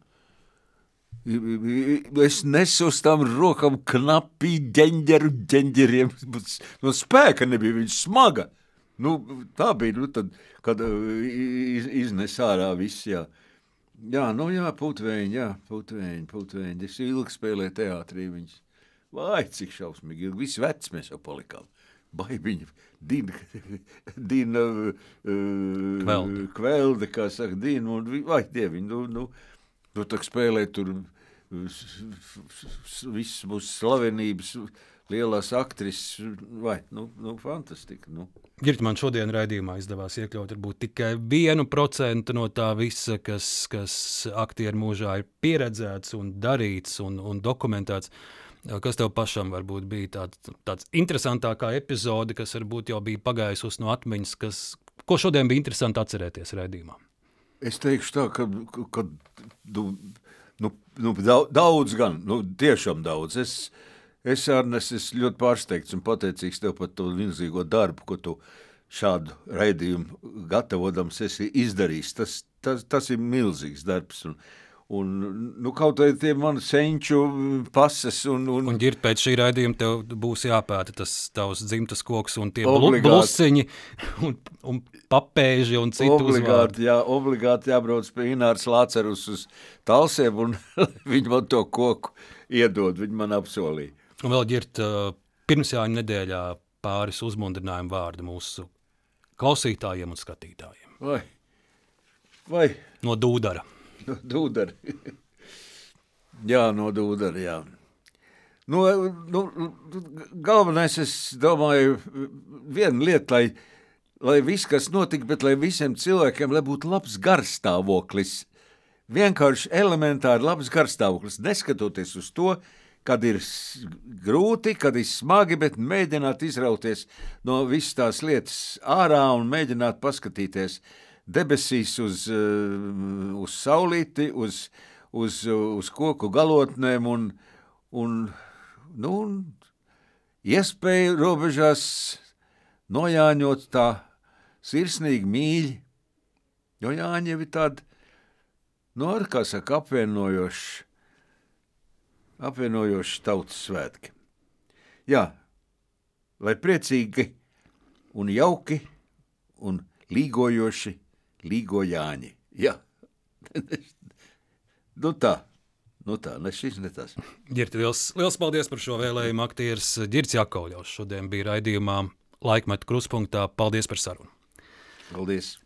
Es nesu uz tām rokam knapi ģenģeru ģenģeriem, no spēka nebija viņa smaga. Nu, tā bija, nu, tad, kad iz, iznes ārā viss, jā. Jā, nu, jā, Pūtvējiņi, jā, Pūtvējiņi, Pūtvējiņi. Es ilgi spēlēju teātrī viņas. Vai, cik šausmīgi, visi veci mēs jau palikām. Baibiņi, Dina, Dina uh, Kvelde. Kvelde, kā saka, Dina, un vai, dieviņi, nu, nu, nu, tak spēlēt tur viss mūsu slavenības, lielās aktrises, vai, nu, nu fantastika, nu. Girti, man šodien raidījumā izdevās iekļaut varbūt tikai vienu procentu no tā visa, kas, kas aktieru mūžā ir pieredzēts un darīts un, un dokumentēts. Kas tev pašam varbūt bija tāds, tāds interesantākā epizode, kas varbūt jau bija pagājusi no atmiņas, kas, ko šodien bija interesanti atcerēties raidījumā? Es teikšu tā, ka, ka nu, nu, nu, daudz gan, nu, tiešām daudz. Es, es Arnes, es ļoti pārsteigts un pateicīgs tev par to milzīgo darbu, ko tu šādu raidījumu gatavodams esi izdarījis. Tas, tas, tas ir milzīgs darbs. Un, un nu, kaut vai tie mani senču pases. Un, un... un Ģirt, pēc šī raidījuma tev būs jāpēta tas tavs dzimtas koks un tie blu, blusiņi un, un papēži un citu uzvārdu. Jā, obligāti jābrauc pie Ināras Lācerus uz Talsiem un viņi man to koku iedod, viņi man apsolīja. Un vēl Ģirt, pirmsjāņu nedēļā pāris uzmundrinājumu vārdu mūsu klausītājiem un skatītājiem. Vai? Vai? No Dūdara. No Dūdara. jā, no Dūdara, jā. Nu, nu, galvenais, es domāju, viena lieta, lai, lai viss, kas notika, bet lai visiem cilvēkiem, lai būtu labs garstāvoklis. Vienkārši elementāri labs garstāvoklis, neskatoties uz to, kad ir grūti, kad ir smagi, bet mēģināt izrauties no visas tās lietas ārā un mēģināt paskatīties debesīs uz, uz saulīti, uz, uz, uz koku galotnēm un, un, nu, un iespēju robežās nojāņot tā sirsnīgi mīļi, jo Jāņi jau ir tādi, nu, ar kā saka, apvienojoši, apvienojoši tautas svētki. Jā, lai priecīgi un jauki un līgojoši līgo Jāņi. Jā. nu tā, nu tā, ne šis, ne tas. Ģirti, liels, liels paldies par šo vēlējumu. Aktieris Ģirts Jakovļovs šodien bija raidījumā Laikmetu kruspunktā. Paldies par sarunu. Paldies.